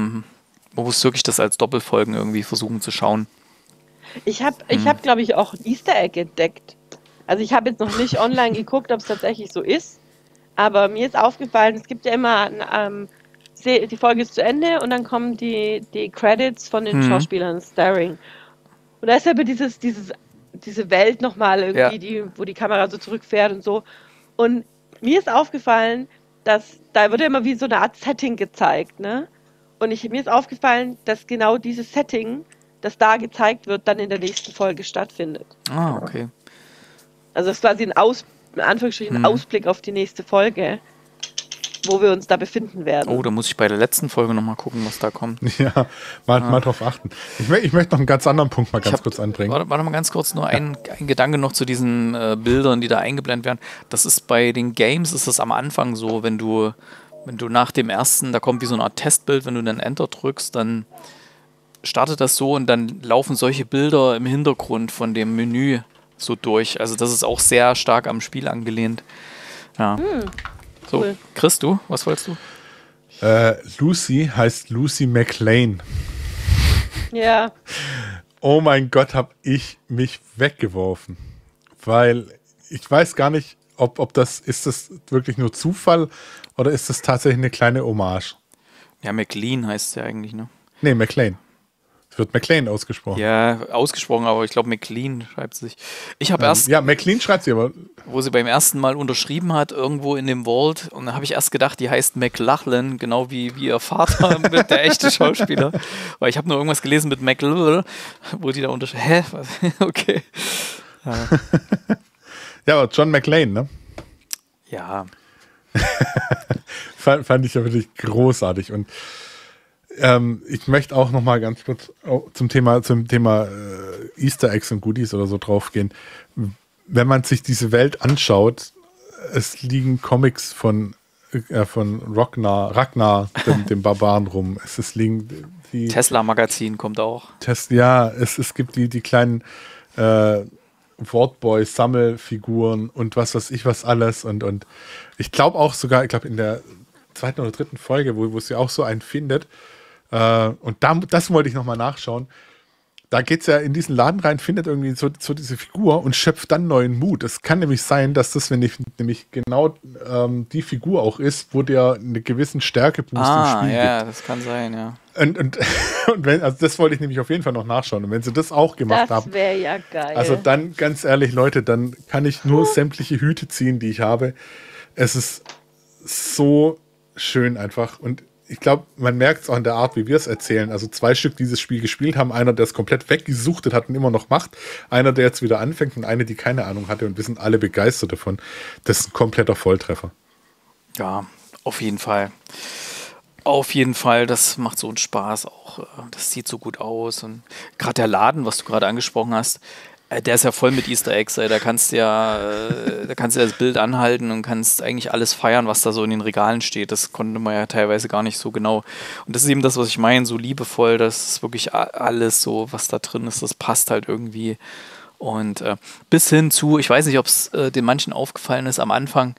das als Doppelfolgen irgendwie versuchen zu schauen. Ich hab, glaube ich, auch ein Easter Egg entdeckt. Also ich habe jetzt noch nicht online geguckt, ob es tatsächlich so ist, aber mir ist aufgefallen, es gibt ja immer, die Folge ist zu Ende und dann kommen die Credits von den Schauspielern starring. Und da ist aber diese Welt nochmal irgendwie, wo die Kamera so zurückfährt und so. Und mir ist aufgefallen, dass da wird ja immer wie so eine Art Setting gezeigt, ne? Und mir ist aufgefallen, dass genau dieses Setting, das da gezeigt wird, dann in der nächsten Folge stattfindet. Ah, okay. Also es ist quasi in Anführungsstrichen Ausblick auf die nächste Folge, wo wir uns da befinden werden. Oh, da muss ich bei der letzten Folge nochmal gucken, was da kommt. Ja, mal drauf achten. Ich möchte noch einen ganz anderen Punkt mal kurz anbringen. Warte mal ganz kurz, nur ein Gedanke noch zu diesen Bildern, die da eingeblendet werden. Das ist bei den Games, ist das am Anfang so, wenn du nach dem ersten, da kommt wie so eine Art Testbild, wenn du dann Enter drückst, dann startet das so und dann laufen solche Bilder im Hintergrund von dem Menü so durch. Also das ist auch sehr stark am Spiel angelehnt. Ja. So, cool. Chris, was wolltest du? Lucy heißt Lucy McLean. Ja. Oh mein Gott, habe ich mich weggeworfen. Weil ich weiß gar nicht, ob ist das wirklich nur Zufall oder ist das tatsächlich eine kleine Hommage? Ja, McLean heißt es ja eigentlich, ne? Nee, McLean. Es wird McLean ausgesprochen. Ja, ausgesprochen, aber ich glaube McLean schreibt sich. Ich habe erst... Ja, McLean schreibt sie aber... Wo sie beim ersten Mal unterschrieben hat, irgendwo in dem Vault, und da habe ich erst gedacht, die heißt McLachlan, genau wie ihr Vater, der echte Schauspieler. Weil ich habe nur irgendwas gelesen mit McLachlan, wo die da unterschrieben... Hä? Okay. Ja, aber John McLean, ne? Ja. Fand ich ja wirklich großartig. Und ich möchte auch noch mal ganz kurz zum Thema Easter Eggs und Goodies oder so drauf gehen. wenn man sich diese Welt anschaut, es liegen Comics von Ragnar, dem Barbaren rum. Es liegen die Tesla-Magazin kommt auch. Es gibt die kleinen Wortboy-Sammelfiguren und was weiß ich was alles. Und ich glaube auch sogar, in der 2. oder 3. Folge, wo sie auch so einen findet, und das wollte ich nochmal nachschauen. Da geht es ja in diesen Laden rein, findet irgendwie so diese Figur und schöpft dann neuen Mut. Es kann nämlich sein, dass das, wenn nämlich genau die Figur auch ist, wo der eine gewissen Stärke-Boost im Spiel gibt. Ja, das kann sein, ja. Und also das wollte ich nämlich auf jeden Fall noch nachschauen. Und wenn sie das auch gemacht haben. Das wäre ja geil. Also dann, ganz ehrlich, Leute, dann kann ich nur sämtliche Hüte ziehen, die ich habe. Es ist so schön einfach. Und ich glaube, man merkt es auch in der Art, wie wir es erzählen. Also 2 Stück dieses Spiel gespielt haben. Einer, der es komplett weggesuchtet hat und immer noch macht. Einer, der jetzt wieder anfängt und eine, die keine Ahnung hatte. Und wir sind alle begeistert davon. Das ist ein kompletter Volltreffer. Ja, auf jeden Fall. Auf jeden Fall, das macht so einen Spaß auch. Das sieht so gut aus. Und gerade der Laden, was du gerade angesprochen hast, der ist ja voll mit Easter Eggs. Da kannst du ja das Bild anhalten und kannst eigentlich alles feiern, was da so in den Regalen steht. Das konnte man ja teilweise gar nicht so genau. Und das ist eben das, was ich meine, so liebevoll, das ist wirklich alles so, was da drin ist, das passt halt irgendwie. Und bis hin zu, ich weiß nicht, ob es den manchen aufgefallen ist am Anfang,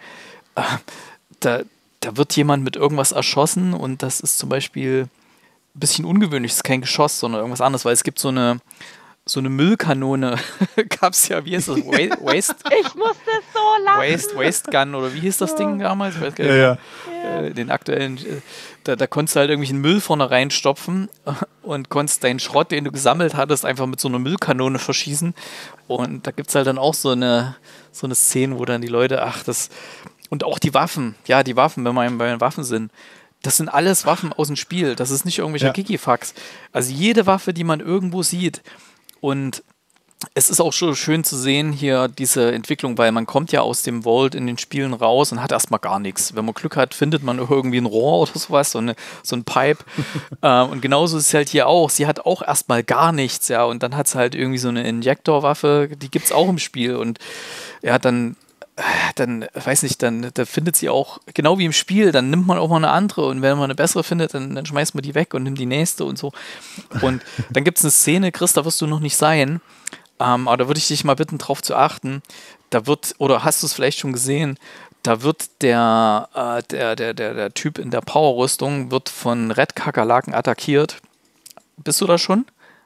da wird jemand mit irgendwas erschossen und das ist zum Beispiel ein bisschen ungewöhnlich, es ist kein Geschoss, sondern irgendwas anderes, weil es gibt so eine Müllkanone, gab es ja, wie heißt das? Waste? Ich musste so lachen. Waste Gun oder wie hieß das Ding damals? Ich weiß gar nicht. Den aktuellen, da konntest du halt irgendwelchen Müll vorne reinstopfen und konntest deinen Schrott, den du gesammelt hattest, einfach mit so einer Müllkanone verschießen. Und da gibt es halt dann auch so eine Szene, wo dann die Leute, und auch die Waffen, wenn wir bei den Waffen sind, das sind alles Waffen aus dem Spiel. Das ist nicht irgendwelcher Kikifax. Also jede Waffe, die man irgendwo sieht. Und es ist auch schon schön zu sehen hier diese Entwicklung, weil man kommt ja aus dem Vault in den Spielen raus und hat erstmal gar nichts. Wenn man Glück hat, findet man irgendwie ein Rohr oder sowas, so ein Pipe. Und genauso ist es halt hier auch. Sie hat auch erstmal gar nichts, ja. Und dann hat sie halt irgendwie so eine Injektorwaffe, die gibt es auch im Spiel. Und ja, dann weiß nicht, da findet sie auch, genau wie im Spiel, dann nimmt man auch mal eine andere und wenn man eine bessere findet, dann schmeißt man die weg und nimmt die nächste und so. Und dann gibt es eine Szene, Chris, da wirst du noch nicht sein, aber da würde ich dich mal bitten, drauf zu achten. Da wird, oder hast du es vielleicht schon gesehen, da wird der Typ in der Powerrüstung wird von Red-Kakerlaken attackiert. Bist du da schon?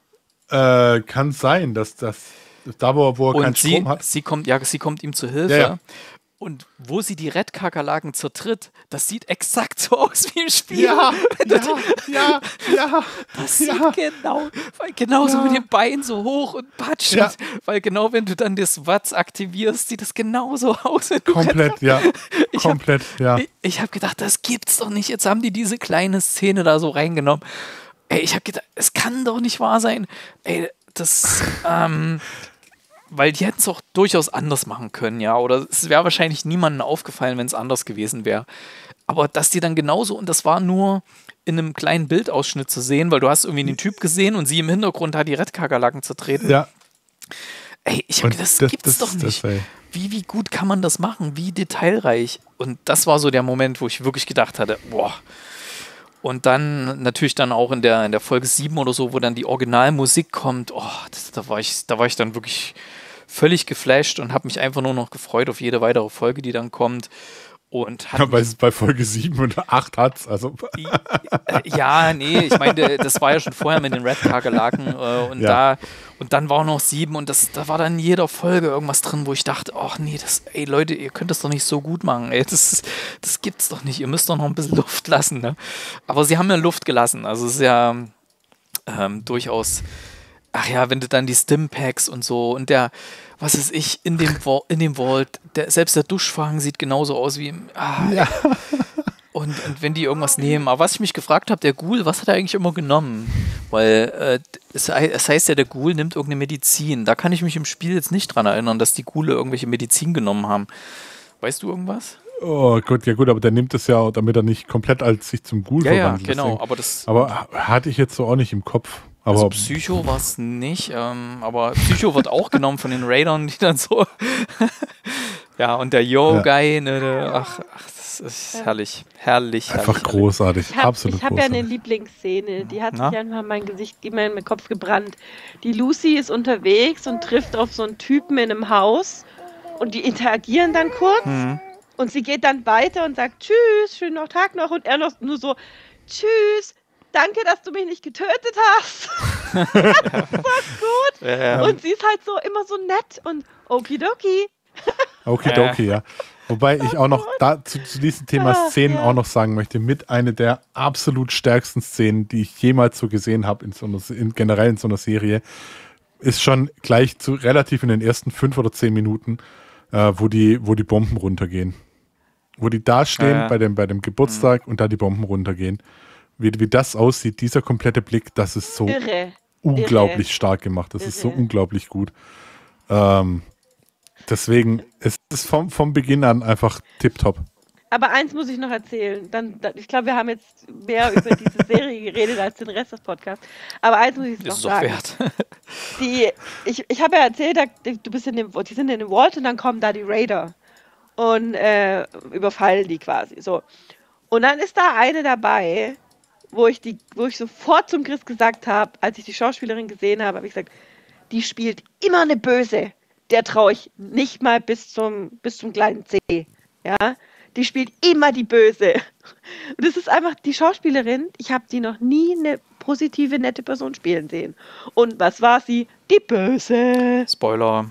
Kann sein, dass das da, wo er keinen Strom hat. Sie kommt ihm zu Hilfe. Ja. Und wo sie die Red-Kakerlaken zertritt, das sieht exakt so aus wie im Spiel. Ja. Das sieht genauso mit dem Bein so hoch und patsch. Ja. Weil genau, wenn du dann das Watts aktivierst, sieht das genauso aus. Komplett, ja. Ich habe gedacht, das gibt's doch nicht. Jetzt haben die diese kleine Szene da so reingenommen. Ey, ich habe gedacht, es kann doch nicht wahr sein. Ey, weil die hätten es auch durchaus anders machen können, ja. Oder es wäre wahrscheinlich niemandem aufgefallen, wenn es anders gewesen wäre. Aber dass die dann genauso, und das war nur in einem kleinen Bildausschnitt zu sehen, weil du hast irgendwie den Typ gesehen und sie im Hintergrund hat die Red-Kakerlaken zertreten. Ja. Ey, ich habe gedacht, das gibt's doch nicht. Wie gut kann man das machen? Wie detailreich? Und das war so der Moment, wo ich wirklich gedacht hatte, boah. Und dann natürlich dann auch in der Folge 7 oder so, wo dann die Originalmusik kommt, da war ich dann wirklich völlig geflasht und habe mich einfach nur noch gefreut auf jede weitere Folge, die dann kommt. Und bei Folge 7 und 8 hat's, also. Ja, nee, ich meine, das war ja schon vorher mit den Red-Kakerlaken und dann war noch 7 und da war dann in jeder Folge irgendwas drin, wo ich dachte, ach nee, ey Leute, ihr könnt das doch nicht so gut machen, ey, das gibt's doch nicht, ihr müsst doch noch ein bisschen Luft lassen, ne? Aber sie haben ja Luft gelassen, also es ist ja durchaus, ach ja, wenn du dann die Stimpacks und so und was weiß ich, in dem Vault, selbst der Duschvorhang sieht genauso aus wie im. Und wenn die irgendwas nehmen. Aber was ich mich gefragt habe, der Ghoul, was hat er eigentlich immer genommen? Weil es heißt ja, der Ghoul nimmt irgendeine Medizin. Da kann ich mich im Spiel jetzt nicht dran erinnern, dass die Ghule irgendwelche Medizin genommen haben. Weißt du irgendwas? Oh Gott, ja gut, aber der nimmt es ja, damit er nicht komplett als sich zum Ghoul verwandelt. Ja, genau. Aber hatte ich jetzt so auch nicht im Kopf. Aber also Psycho war es nicht, aber Psycho wird auch genommen von den Raidern, die dann so ja, und der Yo-Guy, ne, ach, das ist herrlich. Einfach großartig, absolut großartig. Ich habe ja eine Lieblingsszene, die hat sich einfach in mein Gesicht, in meinen Kopf gebrannt. Die Lucy ist unterwegs und trifft auf so einen Typen in einem Haus und die interagieren dann kurz und sie geht dann weiter und sagt tschüss, schönen Tag noch und er noch nur so tschüss, danke, dass du mich nicht getötet hast. Das ist so gut. Ja. Und sie ist halt so immer so nett und okidoki. Okidoki, ja. Wobei ich auch noch zu diesem Thema Szenen auch noch sagen möchte, mit einer der absolut stärksten Szenen, die ich jemals so gesehen habe, generell in so einer Serie, ist schon gleich relativ in den ersten 5 oder 10 Minuten, wo die Bomben runtergehen. Wo die da stehen bei dem Geburtstag und da die Bomben runtergehen. Wie das aussieht, dieser komplette Blick, das ist so unglaublich stark gemacht. Das ist so unglaublich gut. Deswegen, es ist vom Beginn an einfach tipptopp. Aber eins muss ich noch erzählen. Ich glaube, wir haben jetzt mehr über diese Serie geredet als den Rest des Podcasts. Aber eins muss ich noch sagen. Ist doch wert. Ich habe ja erzählt, die sind in dem Wald und dann kommen da die Raider und überfallen die quasi. So. Und dann ist da eine dabei, wo ich sofort zum Chris gesagt habe, als ich die Schauspielerin gesehen habe, habe ich gesagt, die spielt immer eine Böse. Der traue ich nicht mal bis zum kleinen C. Ja? Die spielt immer die Böse. Und das ist einfach die Schauspielerin, ich habe die noch nie eine positive, nette Person spielen sehen. Und was war sie? Die Böse. Spoiler.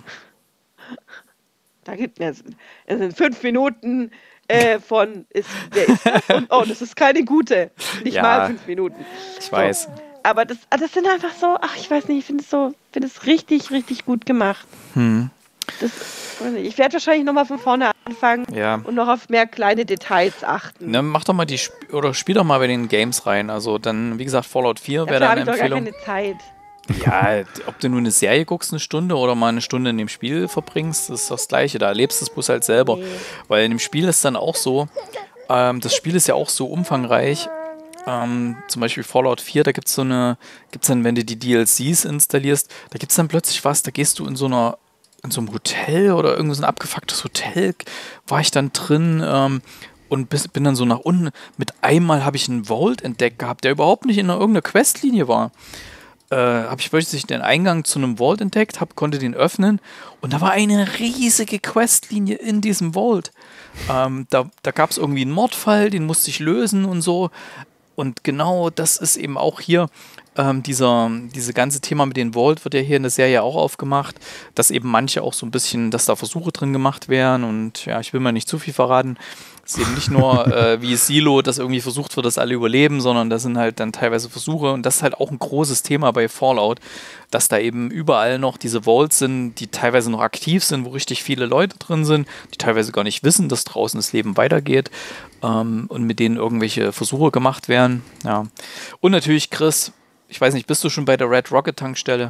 Da gibt es sind 5 Minuten von wer ist das? Und, das ist keine gute. Nicht mal 5 Minuten. Ich weiß. So. Aber das sind einfach so, ich weiß nicht, ich finde es richtig, richtig gut gemacht. Ich werde wahrscheinlich nochmal von vorne anfangen und noch auf mehr kleine Details achten. Ne, mach doch mal spiel doch mal bei den Games rein. Also dann, wie gesagt, Fallout 4 wäre dann eine Empfehlung. Ich habe gar keine Zeit. Ja, ob du nur eine Serie guckst, eine Stunde oder mal eine Stunde in dem Spiel verbringst, ist das Gleiche. Da erlebst du es bloß halt selber. Nee. Weil in dem Spiel ist dann auch so, das Spiel ist ja auch so umfangreich. Zum Beispiel Fallout 4, da gibt's dann, wenn du die DLCs installierst, da gibt es dann plötzlich was, da gehst du in so einem Hotel oder irgend so ein abgefucktes Hotel, war ich dann drin und bin dann so nach unten. Mit einmal habe ich einen Vault entdeckt gehabt, der überhaupt nicht in irgendeiner Questlinie war. Habe ich plötzlich den Eingang zu einem Vault entdeckt, konnte den öffnen und da war eine riesige Questlinie in diesem Vault. Da gab es irgendwie einen Mordfall, den musste ich lösen und so. Und genau das ist eben auch hier, diese ganze Thema mit den Vault wird ja hier in der Serie auch aufgemacht, dass eben manche auch so ein bisschen, dass da Versuche drin gemacht werden und ja, ich will mal nicht zu viel verraten. Es ist eben nicht nur wie Silo, dass irgendwie versucht wird, dass alle überleben, sondern das sind halt dann teilweise Versuche und das ist halt auch ein großes Thema bei Fallout, dass da eben überall noch diese Vaults sind, die teilweise noch aktiv sind, wo richtig viele Leute drin sind, die teilweise gar nicht wissen, dass draußen das Leben weitergeht und mit denen irgendwelche Versuche gemacht werden. Ja. Und natürlich, Chris, ich weiß nicht, bist du schon bei der Red Rocket Tankstelle?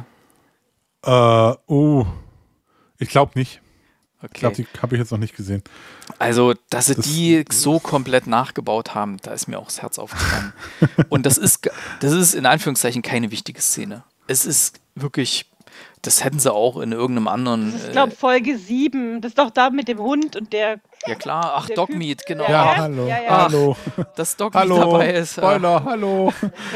Ich glaube nicht. Okay. Ich glaube, die habe ich jetzt noch nicht gesehen. Also, dass sie die so komplett nachgebaut haben, da ist mir auch das Herz aufgegangen. Und das ist in Anführungszeichen keine wichtige Szene. Es ist wirklich, das hätten sie auch in irgendeinem anderen... Ich glaube, Folge 7, das ist doch da mit dem Hund und der... Ja klar, ach, Dogmeat, genau. Ja, hallo, hallo. Dass Dogmeat dabei ist. Spoiler, hallo.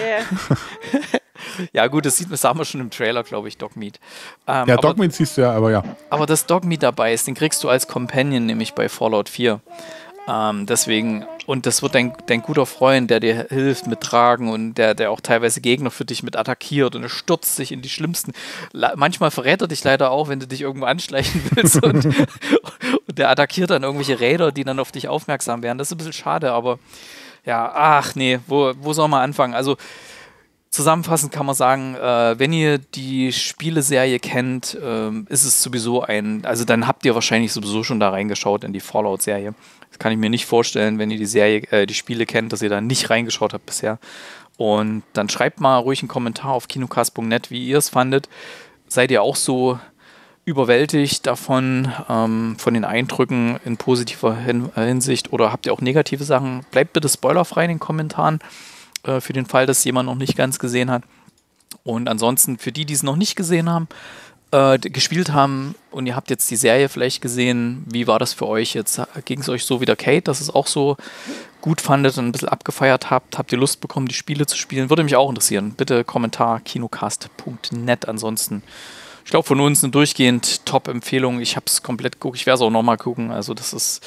Ja gut, das sagen wir schon im Trailer, glaube ich, Dogmeat. Dogmeat siehst du ja, aber ja. Aber dass Dogmeat dabei ist, den kriegst du als Companion, nämlich bei Fallout 4. Deswegen, und das wird dein guter Freund, der dir hilft mit Tragen und der auch teilweise Gegner für dich mit attackiert und er stürzt sich in die schlimmsten. Manchmal verrät er dich leider auch, wenn du dich irgendwo anschleichen willst und der attackiert dann irgendwelche Raider, die dann auf dich aufmerksam werden. Das ist ein bisschen schade, aber ja, wo soll man anfangen? Also zusammenfassend kann man sagen, wenn ihr die Spieleserie kennt, ist es sowieso also dann habt ihr wahrscheinlich sowieso schon da reingeschaut in die Fallout-Serie. Das kann ich mir nicht vorstellen, wenn ihr die Spiele kennt, dass ihr da nicht reingeschaut habt bisher. Und dann schreibt mal ruhig einen Kommentar auf kinocast.net, wie ihr es fandet. Seid ihr auch so überwältigt davon, von den Eindrücken in positiver Hinsicht oder habt ihr auch negative Sachen? Bleibt bitte spoilerfrei in den Kommentaren. Für den Fall, dass jemand noch nicht ganz gesehen hat. Und ansonsten, für die es noch nicht gesehen haben, gespielt haben und ihr habt jetzt die Serie vielleicht gesehen, wie war das für euch jetzt? Ging es euch so wie der Kate, dass es auch so gut fandet und ein bisschen abgefeiert habt? Habt ihr Lust bekommen, die Spiele zu spielen? Würde mich auch interessieren. Bitte Kommentar kinocast.net. Ansonsten, ich glaube, von uns eine durchgehend Top-Empfehlung. Ich habe es komplett geguckt. Ich werde es auch nochmal gucken. Also das ist...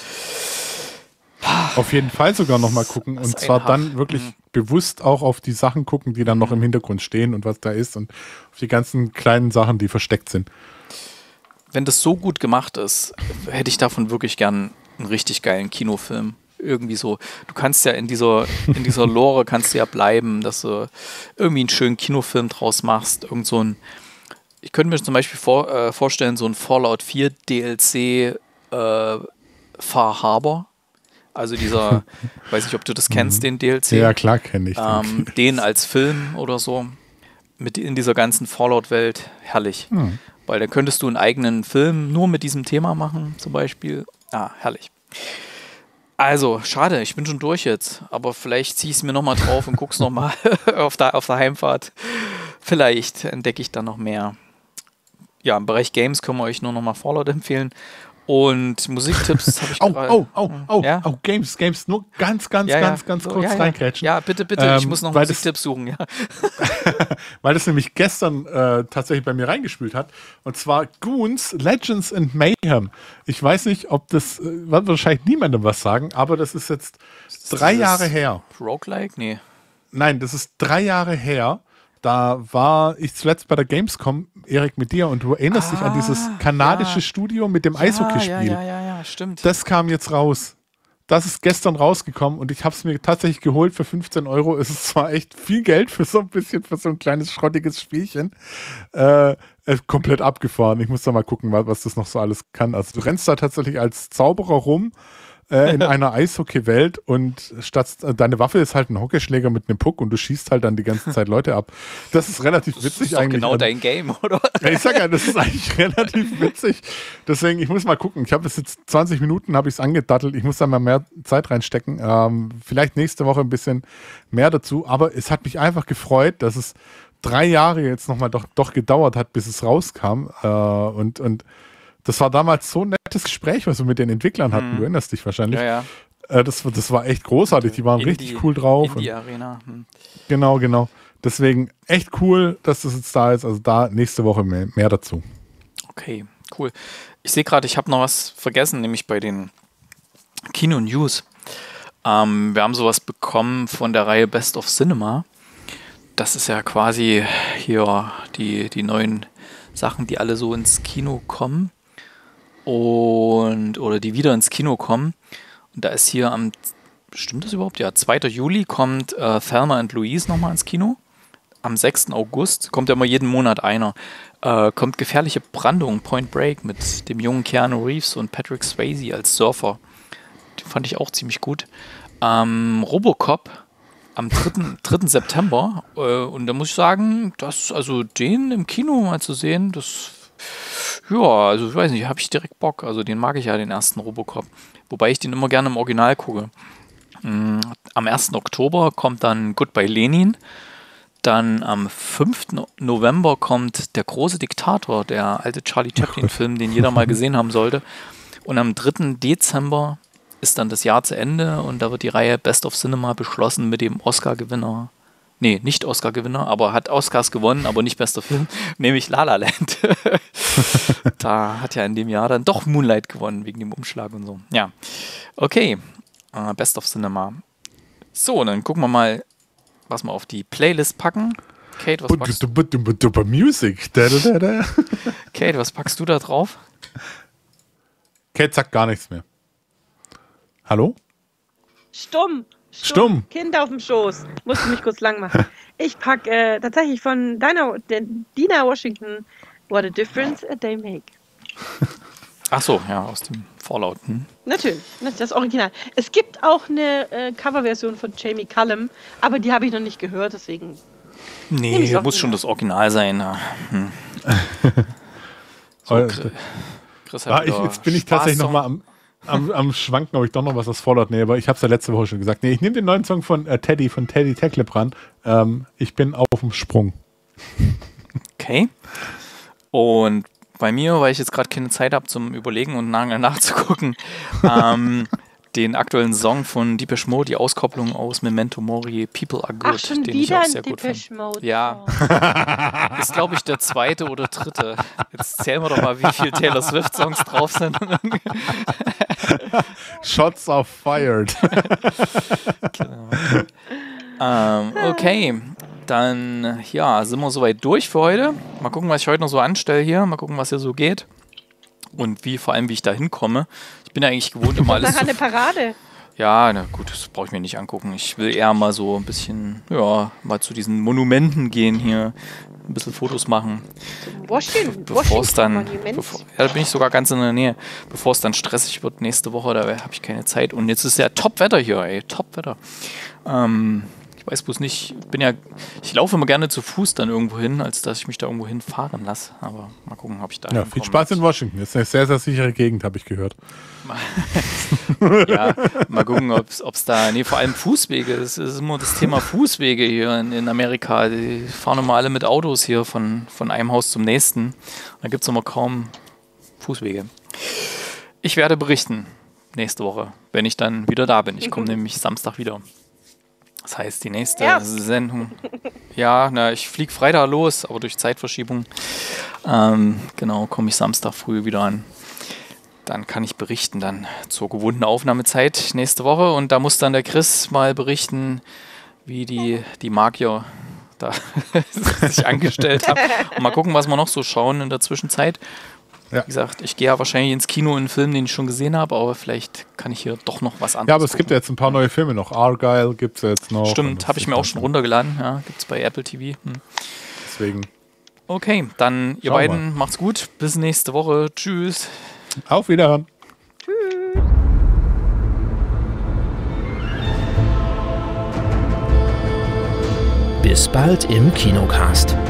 Auf jeden Fall sogar nochmal gucken und zwar dann wirklich bewusst auch auf die Sachen gucken, die dann noch im Hintergrund stehen und was da ist und auf die ganzen kleinen Sachen, die versteckt sind. Wenn das so gut gemacht ist, hätte ich davon wirklich gern einen richtig geilen Kinofilm. Irgendwie so. Du kannst ja in dieser Lore kannst du ja bleiben, dass du irgendwie einen schönen Kinofilm draus machst. Irgend so ein, ich könnte mir zum Beispiel vorstellen, so ein Fallout 4 DLC Far Harbor. Also dieser, weiß nicht, ob du das kennst, den DLC. Ja, klar kenne ich den als Film oder so. In dieser ganzen Fallout-Welt, herrlich. Weil dann könntest du einen eigenen Film nur mit diesem Thema machen, zum Beispiel. Herrlich. Also, schade, ich bin schon durch jetzt. Aber vielleicht ziehe ich es mir nochmal drauf und gucke es nochmal auf der Heimfahrt. Vielleicht entdecke ich dann noch mehr. Ja, im Bereich Games können wir euch nur nochmal Fallout empfehlen. Und Musiktipps habe ich gerade. Games, nur ganz kurz reingrätschen. Ja, bitte, ich muss noch Musiktipps suchen, ja. Weil das nämlich gestern tatsächlich bei mir reingespielt hat. Und zwar Goons, Legends and Mayhem. Ich weiß nicht, ob das, wird wahrscheinlich niemandem was sagen, aber das ist jetzt 3 Jahre her. Roguelike? Nee. Nein, das ist 3 Jahre her. Da war ich zuletzt bei der Gamescom, Erik, mit dir, und du erinnerst dich an dieses kanadische Studio mit dem Eishockeyspiel. Ja, stimmt. Das kam jetzt raus. Das ist gestern rausgekommen und ich habe es mir tatsächlich geholt für 15 €. Es ist zwar echt viel Geld für so ein kleines, schrottiges Spielchen. Komplett abgefahren. Ich muss da mal gucken, was das noch so alles kann. Also du rennst da tatsächlich als Zauberer rum in einer Eishockey-Welt und statt deine Waffe ist halt ein Hockeyschläger mit einem Puck und du schießt halt dann die ganze Zeit Leute ab. Das ist relativ witzig eigentlich. Das ist doch genau dein Game, oder? Ja, ich sag ja, das ist eigentlich relativ witzig. Deswegen, ich muss mal gucken. Ich habe es jetzt 20 Minuten habe ich es angedattelt. Ich muss da mal mehr Zeit reinstecken. Vielleicht nächste Woche ein bisschen mehr dazu. Aber es hat mich einfach gefreut, dass es 3 Jahre jetzt nochmal doch gedauert hat, bis es rauskam. Und das war damals so ein nettes Gespräch, was wir mit den Entwicklern hatten. Du erinnerst dich wahrscheinlich. Ja. Das war echt großartig. Die waren richtig cool drauf. In die Arena. Genau. Deswegen echt cool, dass das jetzt da ist. Also da nächste Woche mehr dazu. Okay, cool. Ich sehe gerade, ich habe noch was vergessen, nämlich bei den Kino-News. Wir haben sowas bekommen von der Reihe Best of Cinema. Das ist ja quasi hier die neuen Sachen, die alle so ins Kino kommen. Oder die wieder ins Kino kommen. Und da ist hier stimmt das überhaupt? Ja, 2. Juli kommt Thelma and Louise nochmal ins Kino. Am 6. August kommt ja immer jeden Monat einer. Kommt Gefährliche Brandung, Point Break mit dem jungen Keanu Reeves und Patrick Swayze als Surfer. Den fand ich auch ziemlich gut. Robocop am 3. September. Und da muss ich sagen, den im Kino mal zu sehen, also ich weiß nicht, habe ich direkt Bock. Also den mag ich ja, den ersten Robocop. Wobei ich den immer gerne im Original gucke. Am 1. Oktober kommt dann Goodbye Lenin. Dann am 5. November kommt Der große Diktator, der alte Charlie Chaplin-Film, den jeder mal gesehen haben sollte. Und am 3. Dezember ist dann das Jahr zu Ende und da wird die Reihe Best of Cinema beschlossen mit dem Oscar-Gewinner. Nee, nicht Oscar-Gewinner, aber hat Oscars gewonnen, aber nicht bester Film, nämlich La La Land. Da hat ja in dem Jahr dann doch Moonlight gewonnen, wegen dem Umschlag und so. Ja, okay, Best of Cinema. So, dann gucken wir mal, was wir auf die Playlist packen. Kate, was packst du? Music. Kate, was packst du da drauf? Kate sagt gar nichts mehr. Hallo? Stumm. Kind auf dem Schoß. Musste mich kurz lang machen. Ich packe tatsächlich von Dina Washington, What a Difference a Day Make. Ach so, ja, aus dem Fallout. Natürlich, das Original. Es gibt auch eine Coverversion von Jamie Cullum, aber die habe ich noch nicht gehört, deswegen... Nee, muss schon das Original sein. Ja. So, Chris jetzt bin ich tatsächlich nochmal am Schwanken, ob ich doch noch was aus Fallout nehme, aber ich habe es ja letzte Woche schon gesagt. Nee, ich nehme den neuen Song von Teddy Tecklebrand. Ich bin auf dem Sprung. Okay. Und bei mir, weil ich jetzt gerade keine Zeit habe zum Überlegen und nachzugucken, den aktuellen Song von Depeche Mode, die Auskopplung aus Memento Mori, People Are Good, schon den wieder ich auch sehr gut Depeche finde. Mode Ja, ist glaube ich der 2. oder 3. Jetzt zählen wir doch mal, wie viele Taylor Swift Songs drauf sind. Shots are fired. Genau. Okay, dann ja, sind wir soweit durch für heute. Mal gucken, was ich heute noch so anstelle hier. Mal gucken, was hier so geht. Und vor allem, wie ich da hinkomme. Ich bin ja eigentlich gewohnt, immer alles eine Parade. Ja, na gut, das brauche ich mir nicht angucken. Ich will eher mal so ein bisschen, ja, mal zu diesen Monumenten gehen hier. Ein bisschen Fotos machen. Bevor es dann, da bin ich sogar ganz in der Nähe. Bevor es dann stressig wird nächste Woche, da habe ich keine Zeit. Und jetzt ist ja Top-Wetter hier, ey. Top-Wetter. Ich weiß bloß nicht, ich laufe immer gerne zu Fuß dann irgendwo hin, als dass ich mich da irgendwo hinfahren lasse. Aber mal gucken, ob ich da Ja, viel Spaß in Washington. Das ist eine sehr, sehr sichere Gegend, habe ich gehört. Ja, mal gucken, ob es da, vor allem Fußwege, das ist immer das Thema Fußwege hier in Amerika. Die fahren immer alle mit Autos hier von einem Haus zum nächsten. Da gibt es immer kaum Fußwege. Ich werde berichten nächste Woche, wenn ich dann wieder da bin. Ich komme nämlich Samstag wieder. Das heißt, die nächste Sendung. Ja, ich fliege Freitag los, aber durch Zeitverschiebung. Genau, komme ich Samstag früh wieder an. Dann kann ich berichten dann zur gewohnten Aufnahmezeit nächste Woche. Und da muss dann der Chris mal berichten, wie die Magier da sich angestellt haben. Und mal gucken, was wir noch so schauen in der Zwischenzeit. Ja. Wie gesagt, ich gehe ja wahrscheinlich ins Kino in einen Film, den ich schon gesehen habe, aber vielleicht kann ich hier doch noch was anderes Ja, aber es gibt ja jetzt ein paar neue Filme noch. Argyle gibt es ja jetzt noch. Stimmt, habe ich mir auch schon runtergeladen. Ja, gibt es bei Apple TV. Deswegen. Okay, dann ihr beiden macht's gut. Bis nächste Woche. Tschüss. Auf Wiederhören. Tschüss. Bis bald im Kinocast.